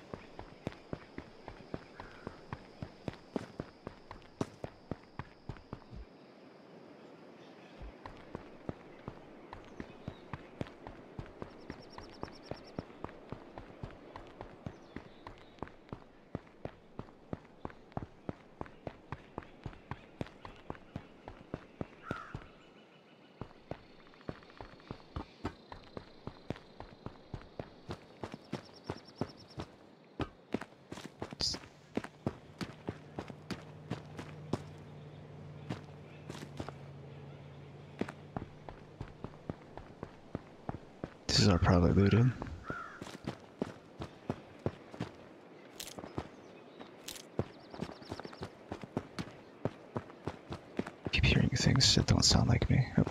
This is all probably looted. Keep hearing things that don't sound like me. Oh.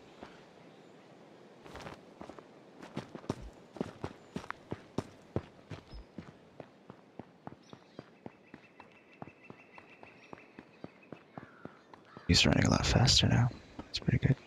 He's running a lot faster now. It's pretty good.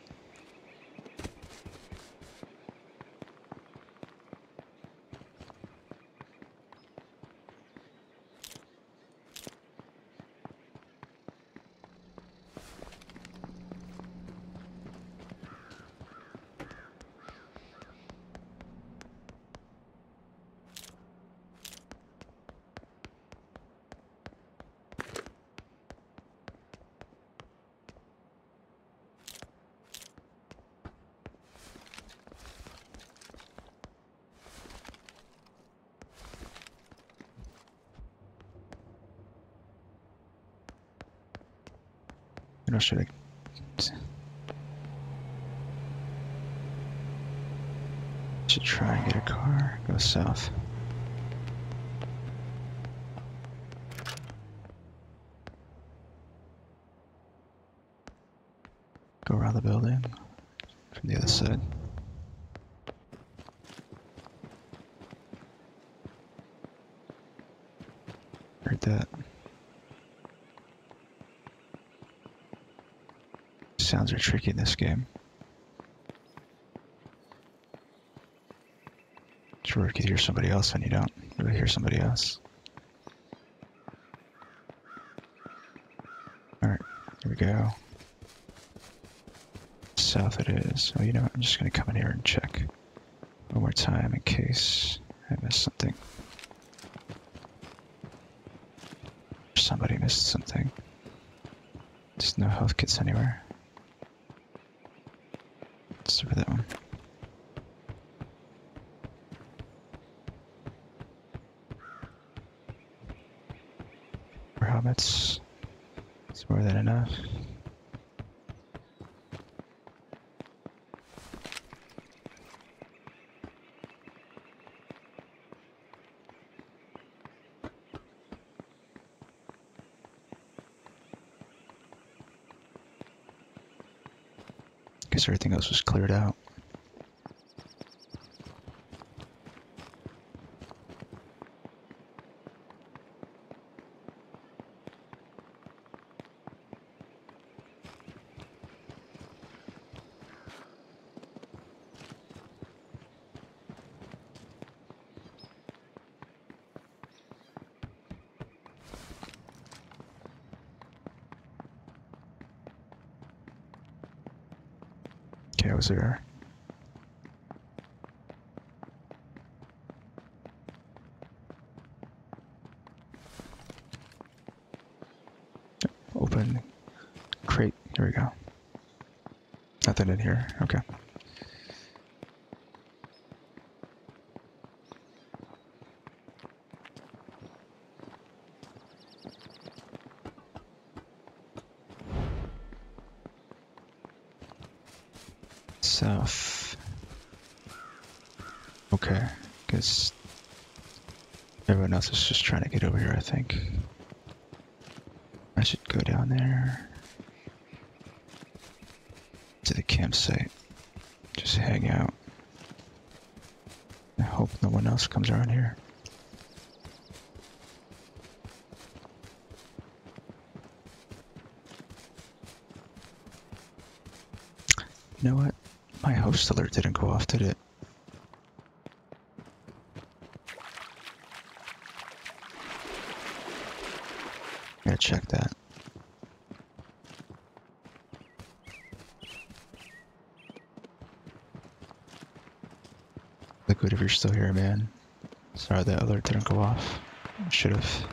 You know, should I? Should try and get a car. Go south. Go around the building from the other side. Heard that. Sounds are tricky in this game. It's rare to hear somebody else and you don't really hear somebody else. Alright, here we go. South it is. Oh, you know what? I'm just gonna come in here and check one more time in case I missed something. Somebody missed something. There's no health kits anywhere. Let's look at that one. More helmets. It's more than enough. Guess everything else was cleared out. Okay, I was there. Open crate. Here we go. Nothing in here. Okay. South. Okay, guess everyone else is just trying to get over here, I think. I should go down there to the campsite. Just hang out. I hope no one else comes around here. You know what? My host alert didn't go off, did it? Gotta check that. Liquid, if you're still here, man. Sorry that alert didn't go off. Should have.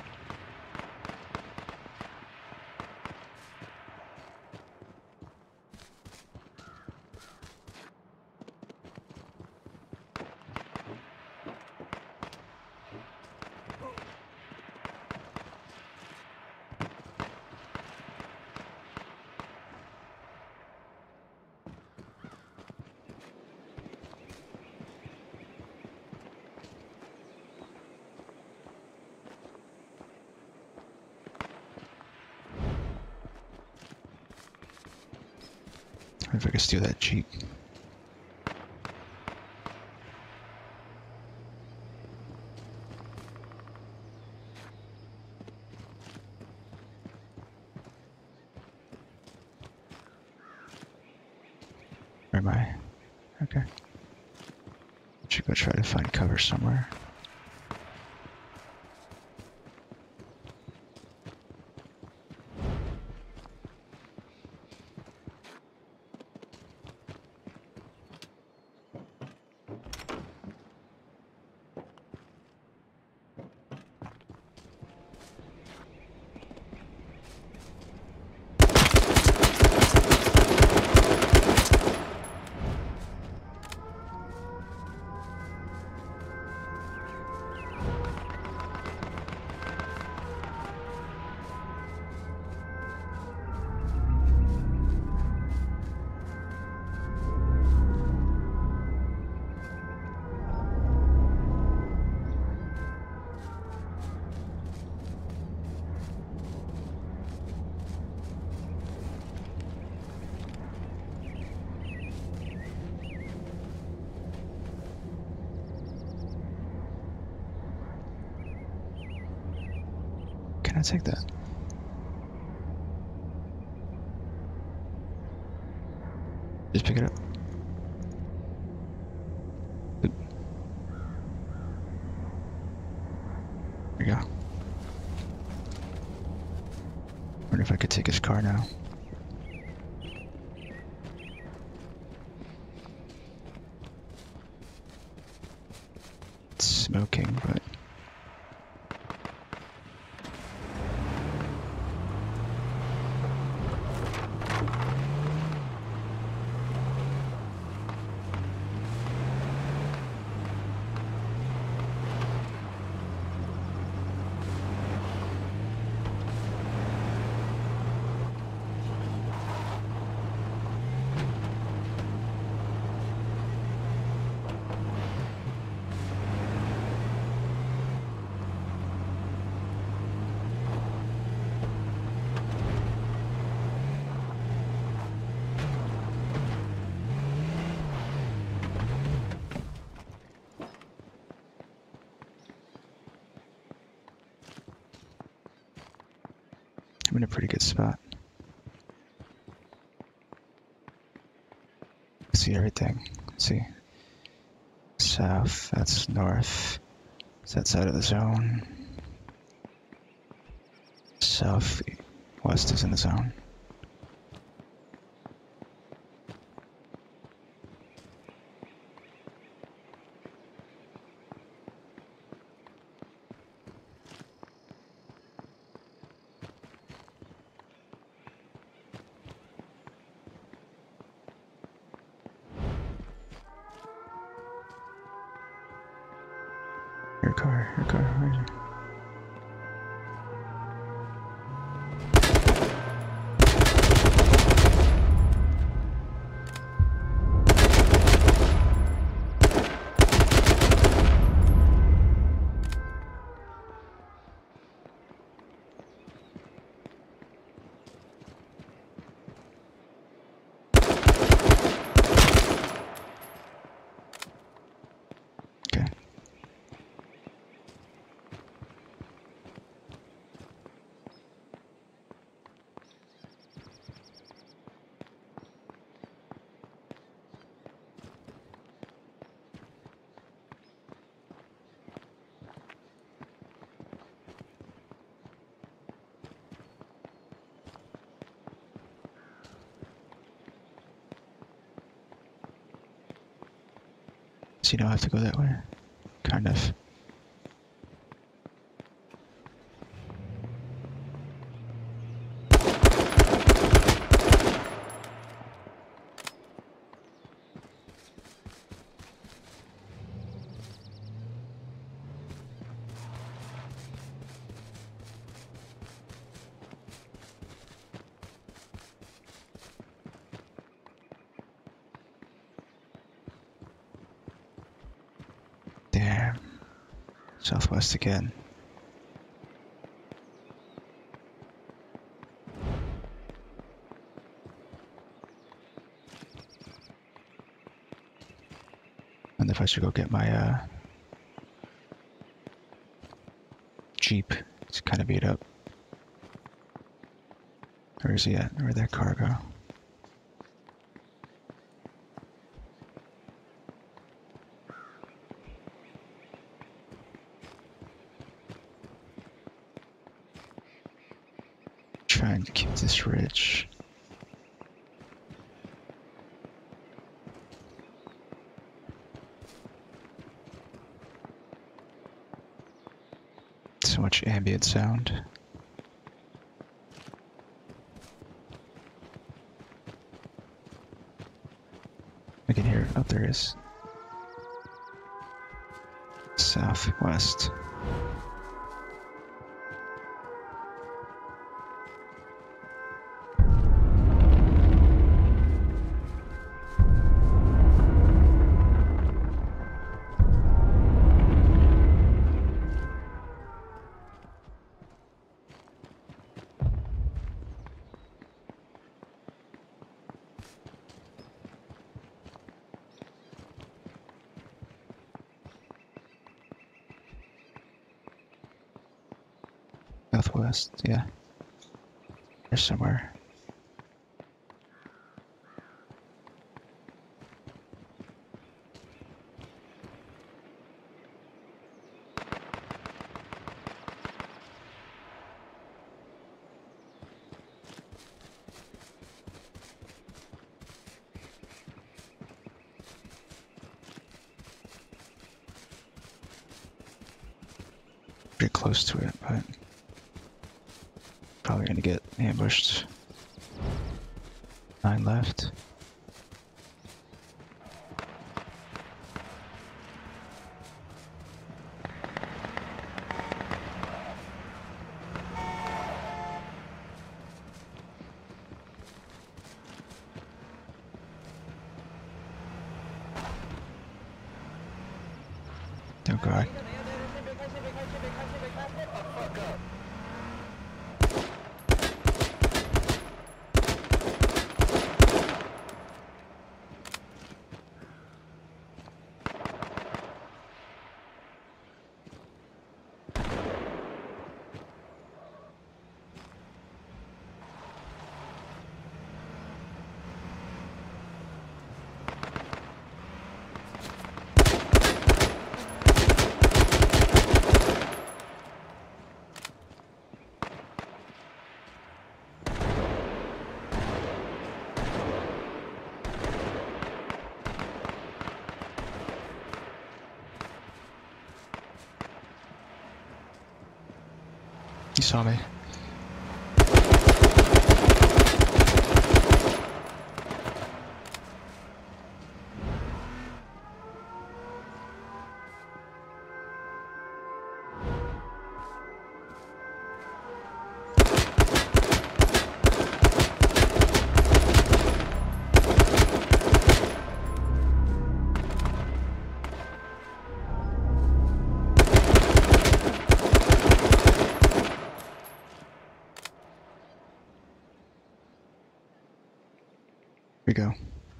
If I could steal that Jeep. Where am I? Okay. Should go try to find cover somewhere. Can I take that? Just pick it up. There you go. Wonder if I could take his car now. It's smoking, but I'm in a pretty good spot. See everything. See. South, that's north. It's that side of the zone. South, west is in the zone. Your car, your car, where is it? Okay. So you don't have to go that way? Kind of. Damn. Southwest again. And if I should go get my uh, Jeep, it's kind of beat up. Where is he at? Where'd that car go? Trying to keep this rich. So much ambient sound. I can hear it. Oh, there it is. Southwest. Southwest, yeah. There's somewhere. pretty close to it, but probably gonna get ambushed. Nine left. Oh god. He saw me. Here we go.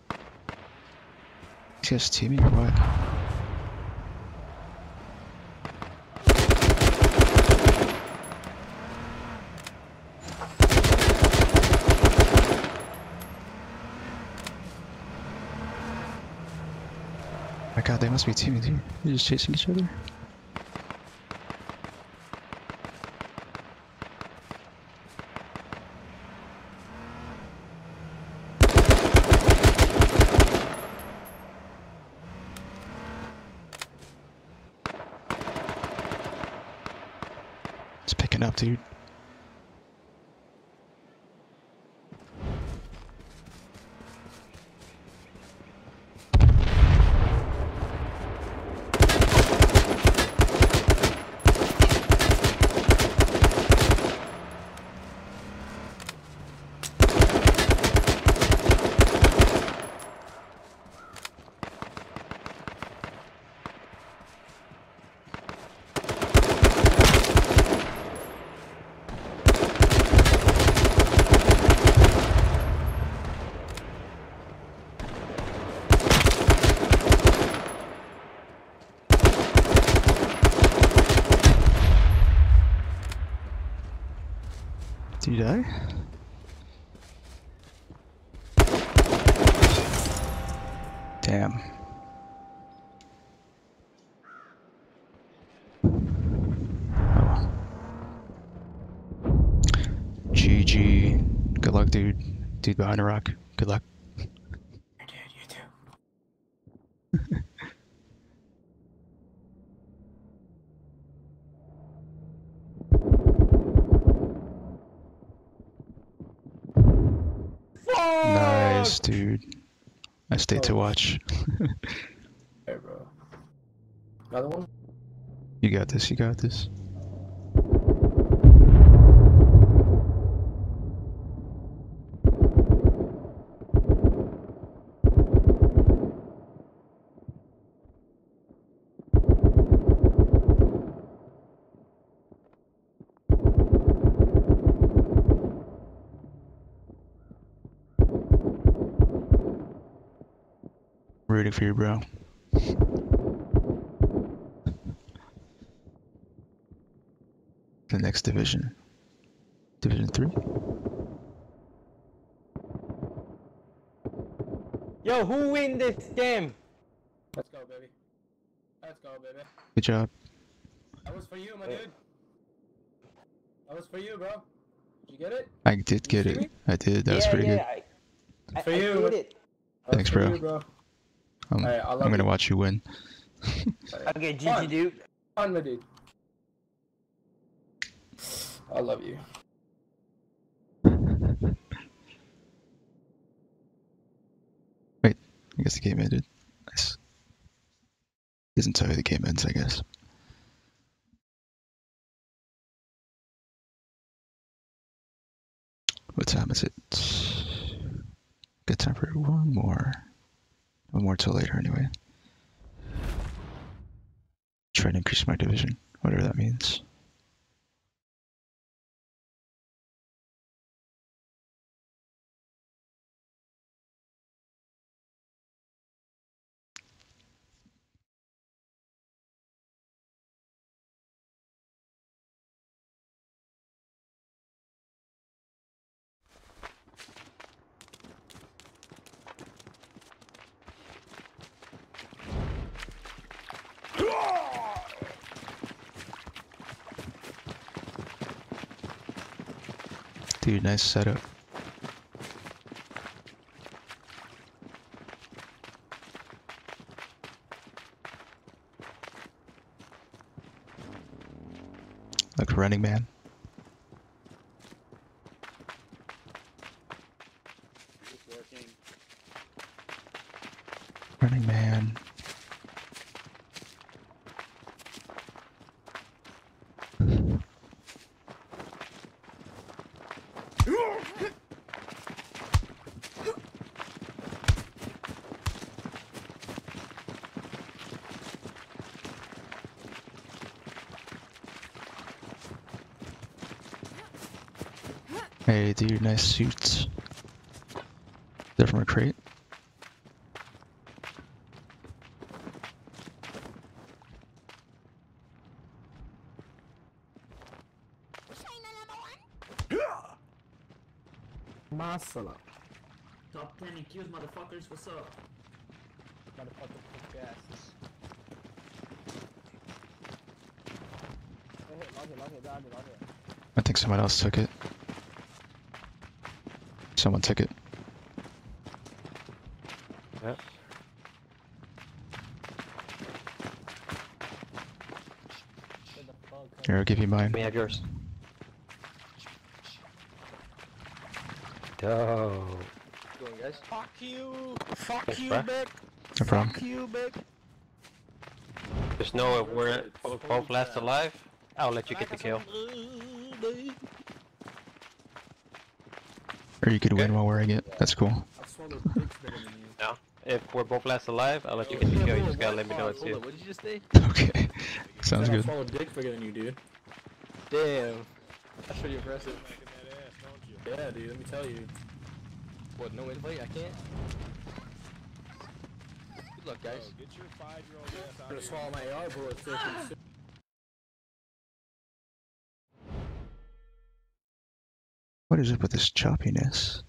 These guys teaming or what? My god, they must be teaming too. They're just chasing each other. It's picking up, dude. Did you die? Damn. Oh. G G. Good luck, dude. Dude behind a rock. Good luck. You did, you too. Nice, dude. I stayed to watch. Hey, bro. Another one? You got this, you got this. Rooting for you, bro. The next division. Division three? Yo, who win this game? Let's go, baby. Let's go, baby. Good job. That was for you, my dude. That was for you, bro. Did you get it? I did get it. I did. That was pretty good. I, I, For I you. did it. That was Thanks, for bro. you, bro. I'm, Alright, I love I'm gonna you. watch you win. Okay, G G, Fun. dude. Fun, my dude. I love you. Wait, I guess the game ended. Nice. Doesn't tell you the game ends, I guess. What time is it? Good time for one more. One more till later, anyway. Try to increase my division, whatever that means. Dude, nice setup. Like Running Man. Running Man. Hey dude, nice suits. Is that from a crate? Masala. Top ten in kills, motherfuckers. What's up? Motherfucker kick asses. Log it, log it, log it, log it, log it. I think someone else took it. Someone took it. Yep. Here, I'll give you mine. Let me have yours. Go. Going, guys. Fuck you! Fuck Thanks, you, bruh. Mick! No problem. Fuck you, Mick! Just know if we're both last alive, I'll let you get the kill. Or you could win while wearing it. That's cool. I swallowed dicks bigger than you. No. If we're both last alive, I'll let you get the kill. You just gotta let me know it's you. What did you just say? Okay. Sounds I good. swallowed dick bigger than you, dude. Damn. That's pretty impressive. Yeah, dude. Let me tell you. What, no invite? I can't? Good luck, guys. Get your five-year-old ass I'm out gonna of swallow my A R bullet so soon. What is it with this choppiness?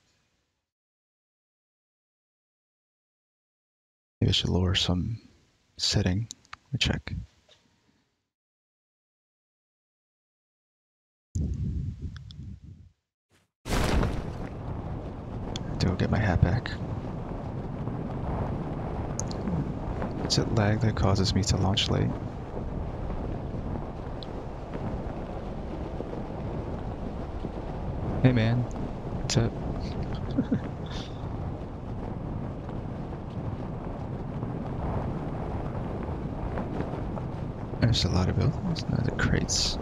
Maybe I should lower some setting. Let me check. Go get my hat back. It's a lag that causes me to launch late. Hey man, what's up? There's a lot of buildings, no, the crates.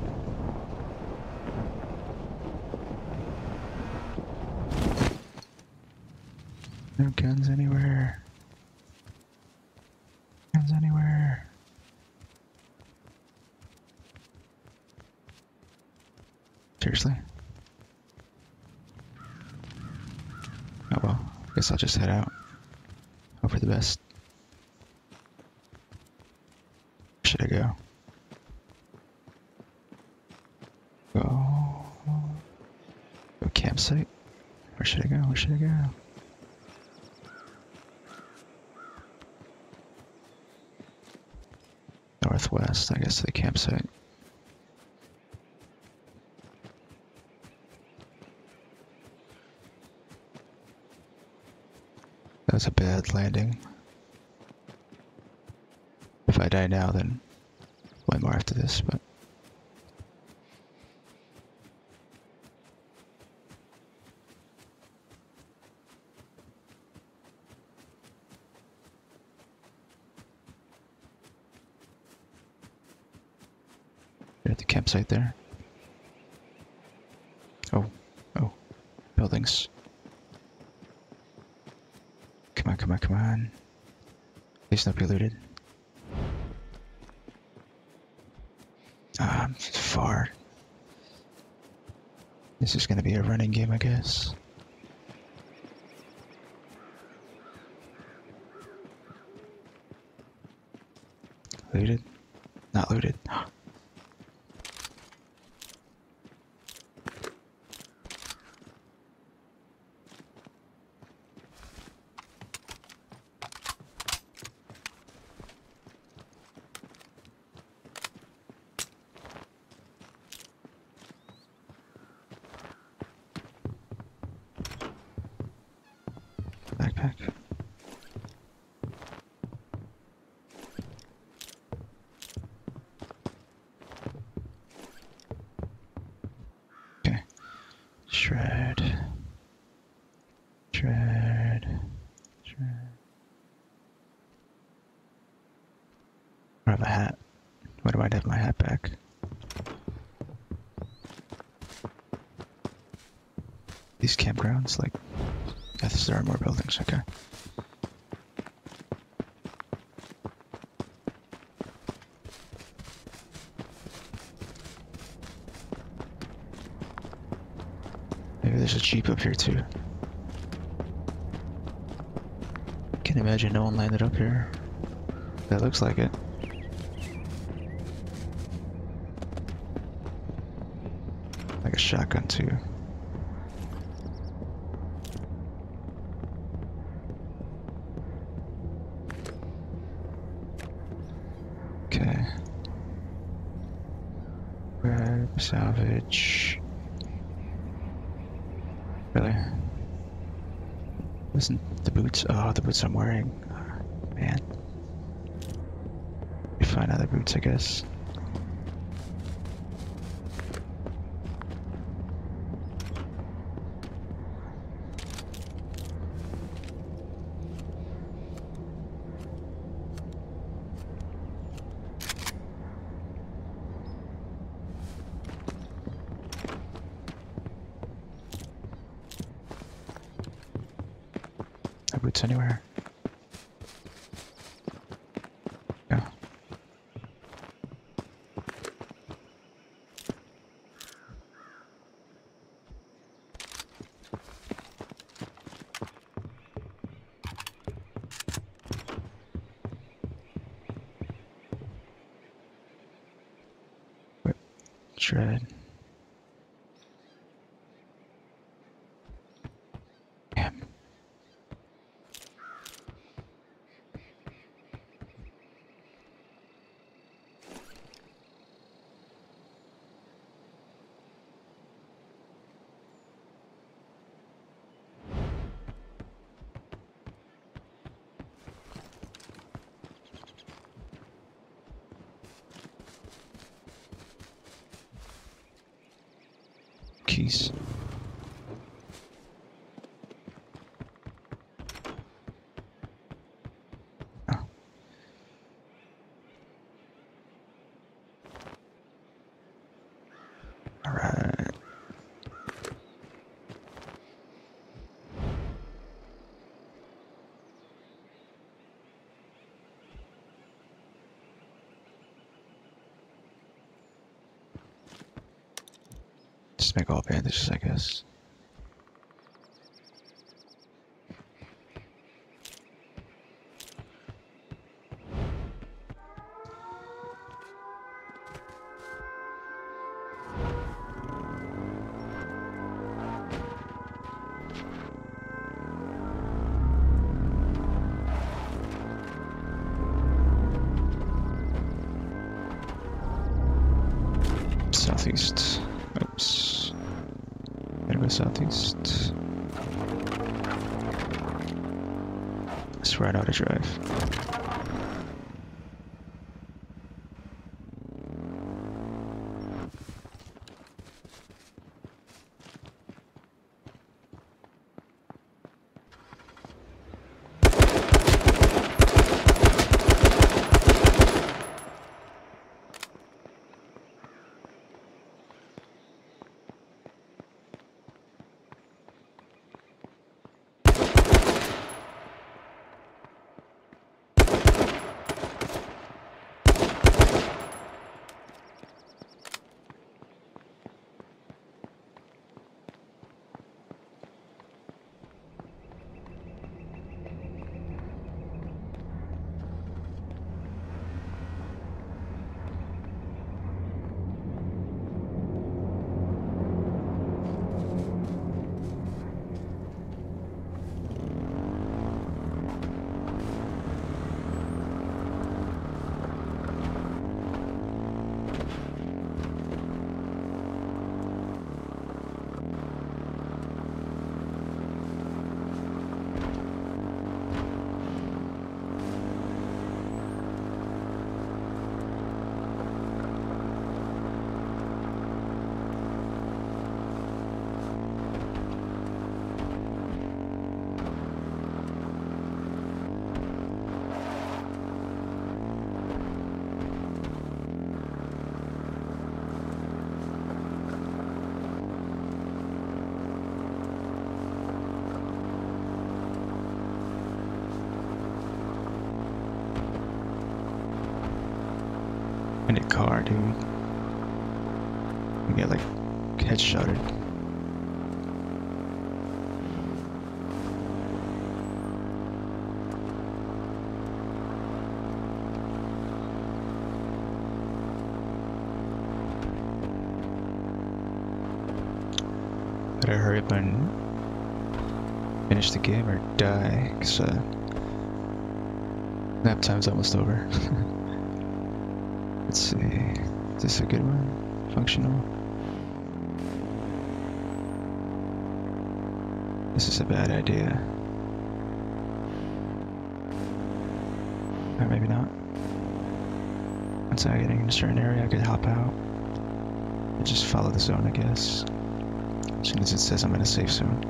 No guns anywhere. Guns anywhere. Seriously? Oh well, guess I'll just head out. Hope for the best. Where should I go? Go... Go campsite? Where should I go? Where should I go? Northwest, I guess, to the campsite. That was a bad landing. If I die now, then way more after this, but... campsite there. Oh, oh, buildings. Come on, come on, come on. Please not be looted. Ah, I'm far. This is gonna be a running game, I guess. Looted? Not looted. Backpack. Okay. Shred. Shred. Shred. I have a hat. Why do I have my hat back? These campgrounds, like, yes, there are more buildings, okay. Maybe there's a Jeep up here too. Can't imagine no one landed up here. That looks like it. Like a shotgun too. Okay. Grab, salvage. Really? Listen, the boots. Oh, the boots I'm wearing. Oh, man. We find other boots, I guess. No boots anywhere. Yeah. Whip, shred. Damn. Keys. Oh. All right. Just make all bandages, I guess. Southeast. Oops. Gotta go southeast. I swear I know how to drive. car, dude. We get like headshotted. Better hurry up and finish the game or die, cause uh, nap time's almost over. Let's see, is this a good one? Functional? This is a bad idea. Or maybe not. Once I get in a certain area, I could hop out. And just follow the zone, I guess. As soon as it says I'm in a safe zone.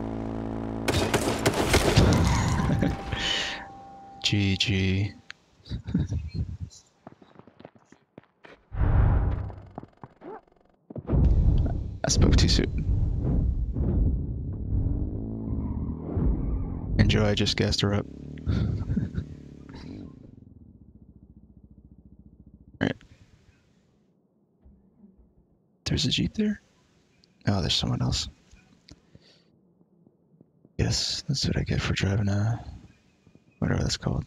G G. I spoke too soon. Enjoy, I just gassed her up. Alright. There's a Jeep there? Oh, there's someone else. Yes, that's what I get for driving a... whatever that's called.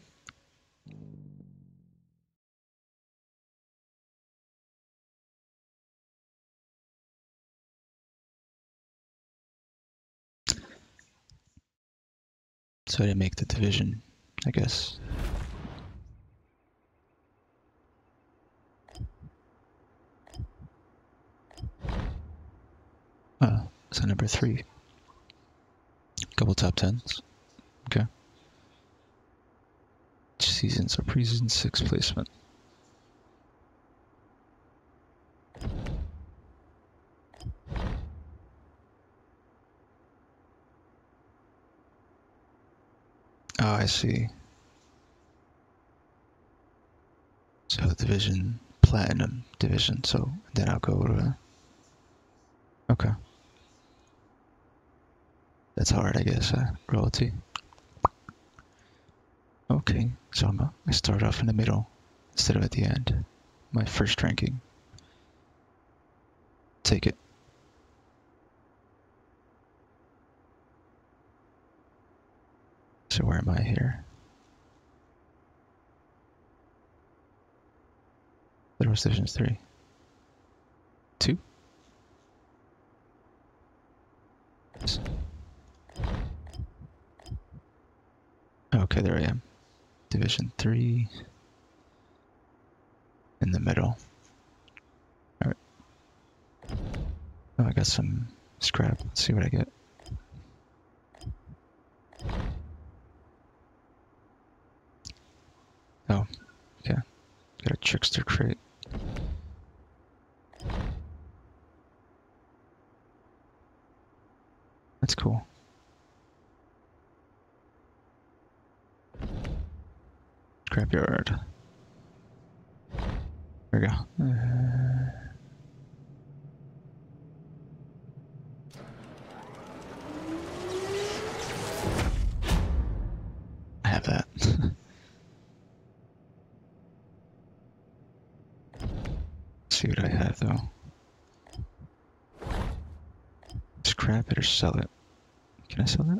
So I didn't make the division, I guess. Oh, so number three. Couple top tens. Okay. Season, so pre-season six placement. Oh, I see. So division, platinum division, so then I'll go to... Okay. That's hard, I guess, uh, royalty. Okay, so I'm, uh, I start off in the middle instead of at the end. My first ranking. Take it. So where am I here? There was division three. Two? Yes. Okay, there I am. Division three. In the middle. Alright. Oh, I got some scrap. Let's see what I get. Oh, yeah. Got a trickster crate. That's cool. Scrapyard. There we go. Uh, I have that. Let's see what I have though. Scrap it or sell it. Can I sell that?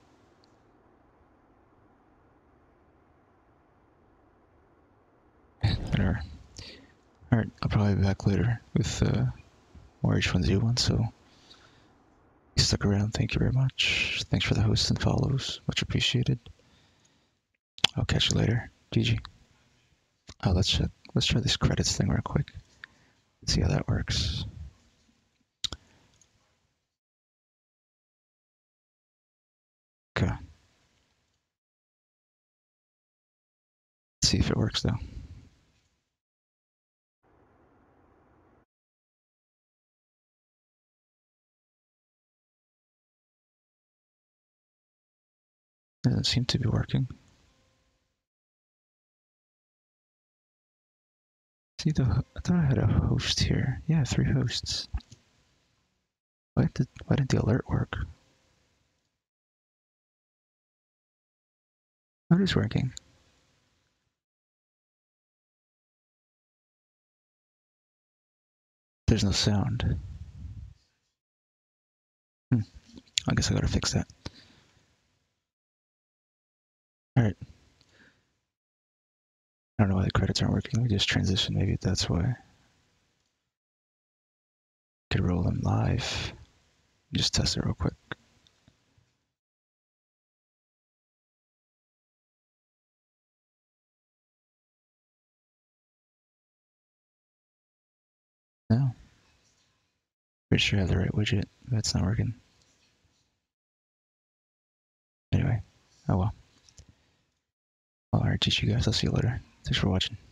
Whatever. Alright, I'll probably be back later with uh, more H one Z one, so you stuck around, thank you very much. Thanks for the hosts and follows, much appreciated. I'll catch you later. G G. Oh, let's check. Let's try this credits thing real quick. Let's see how that works. Okay. Let's see if it works though. Doesn't seem to be working. See the, I thought I had a host here. Yeah, three hosts. Why did why didn't the alert work? Oh, it is working. There's no sound. Hmm. I guess I gotta fix that. Alright. I don't know why the credits aren't working. We just transitioned, maybe that's why. Could roll them live. Just test it real quick. No. Pretty sure I have the right widget, but it's not working. Anyway, oh well. I'll teach you guys. I'll see you later. Thanks for watching.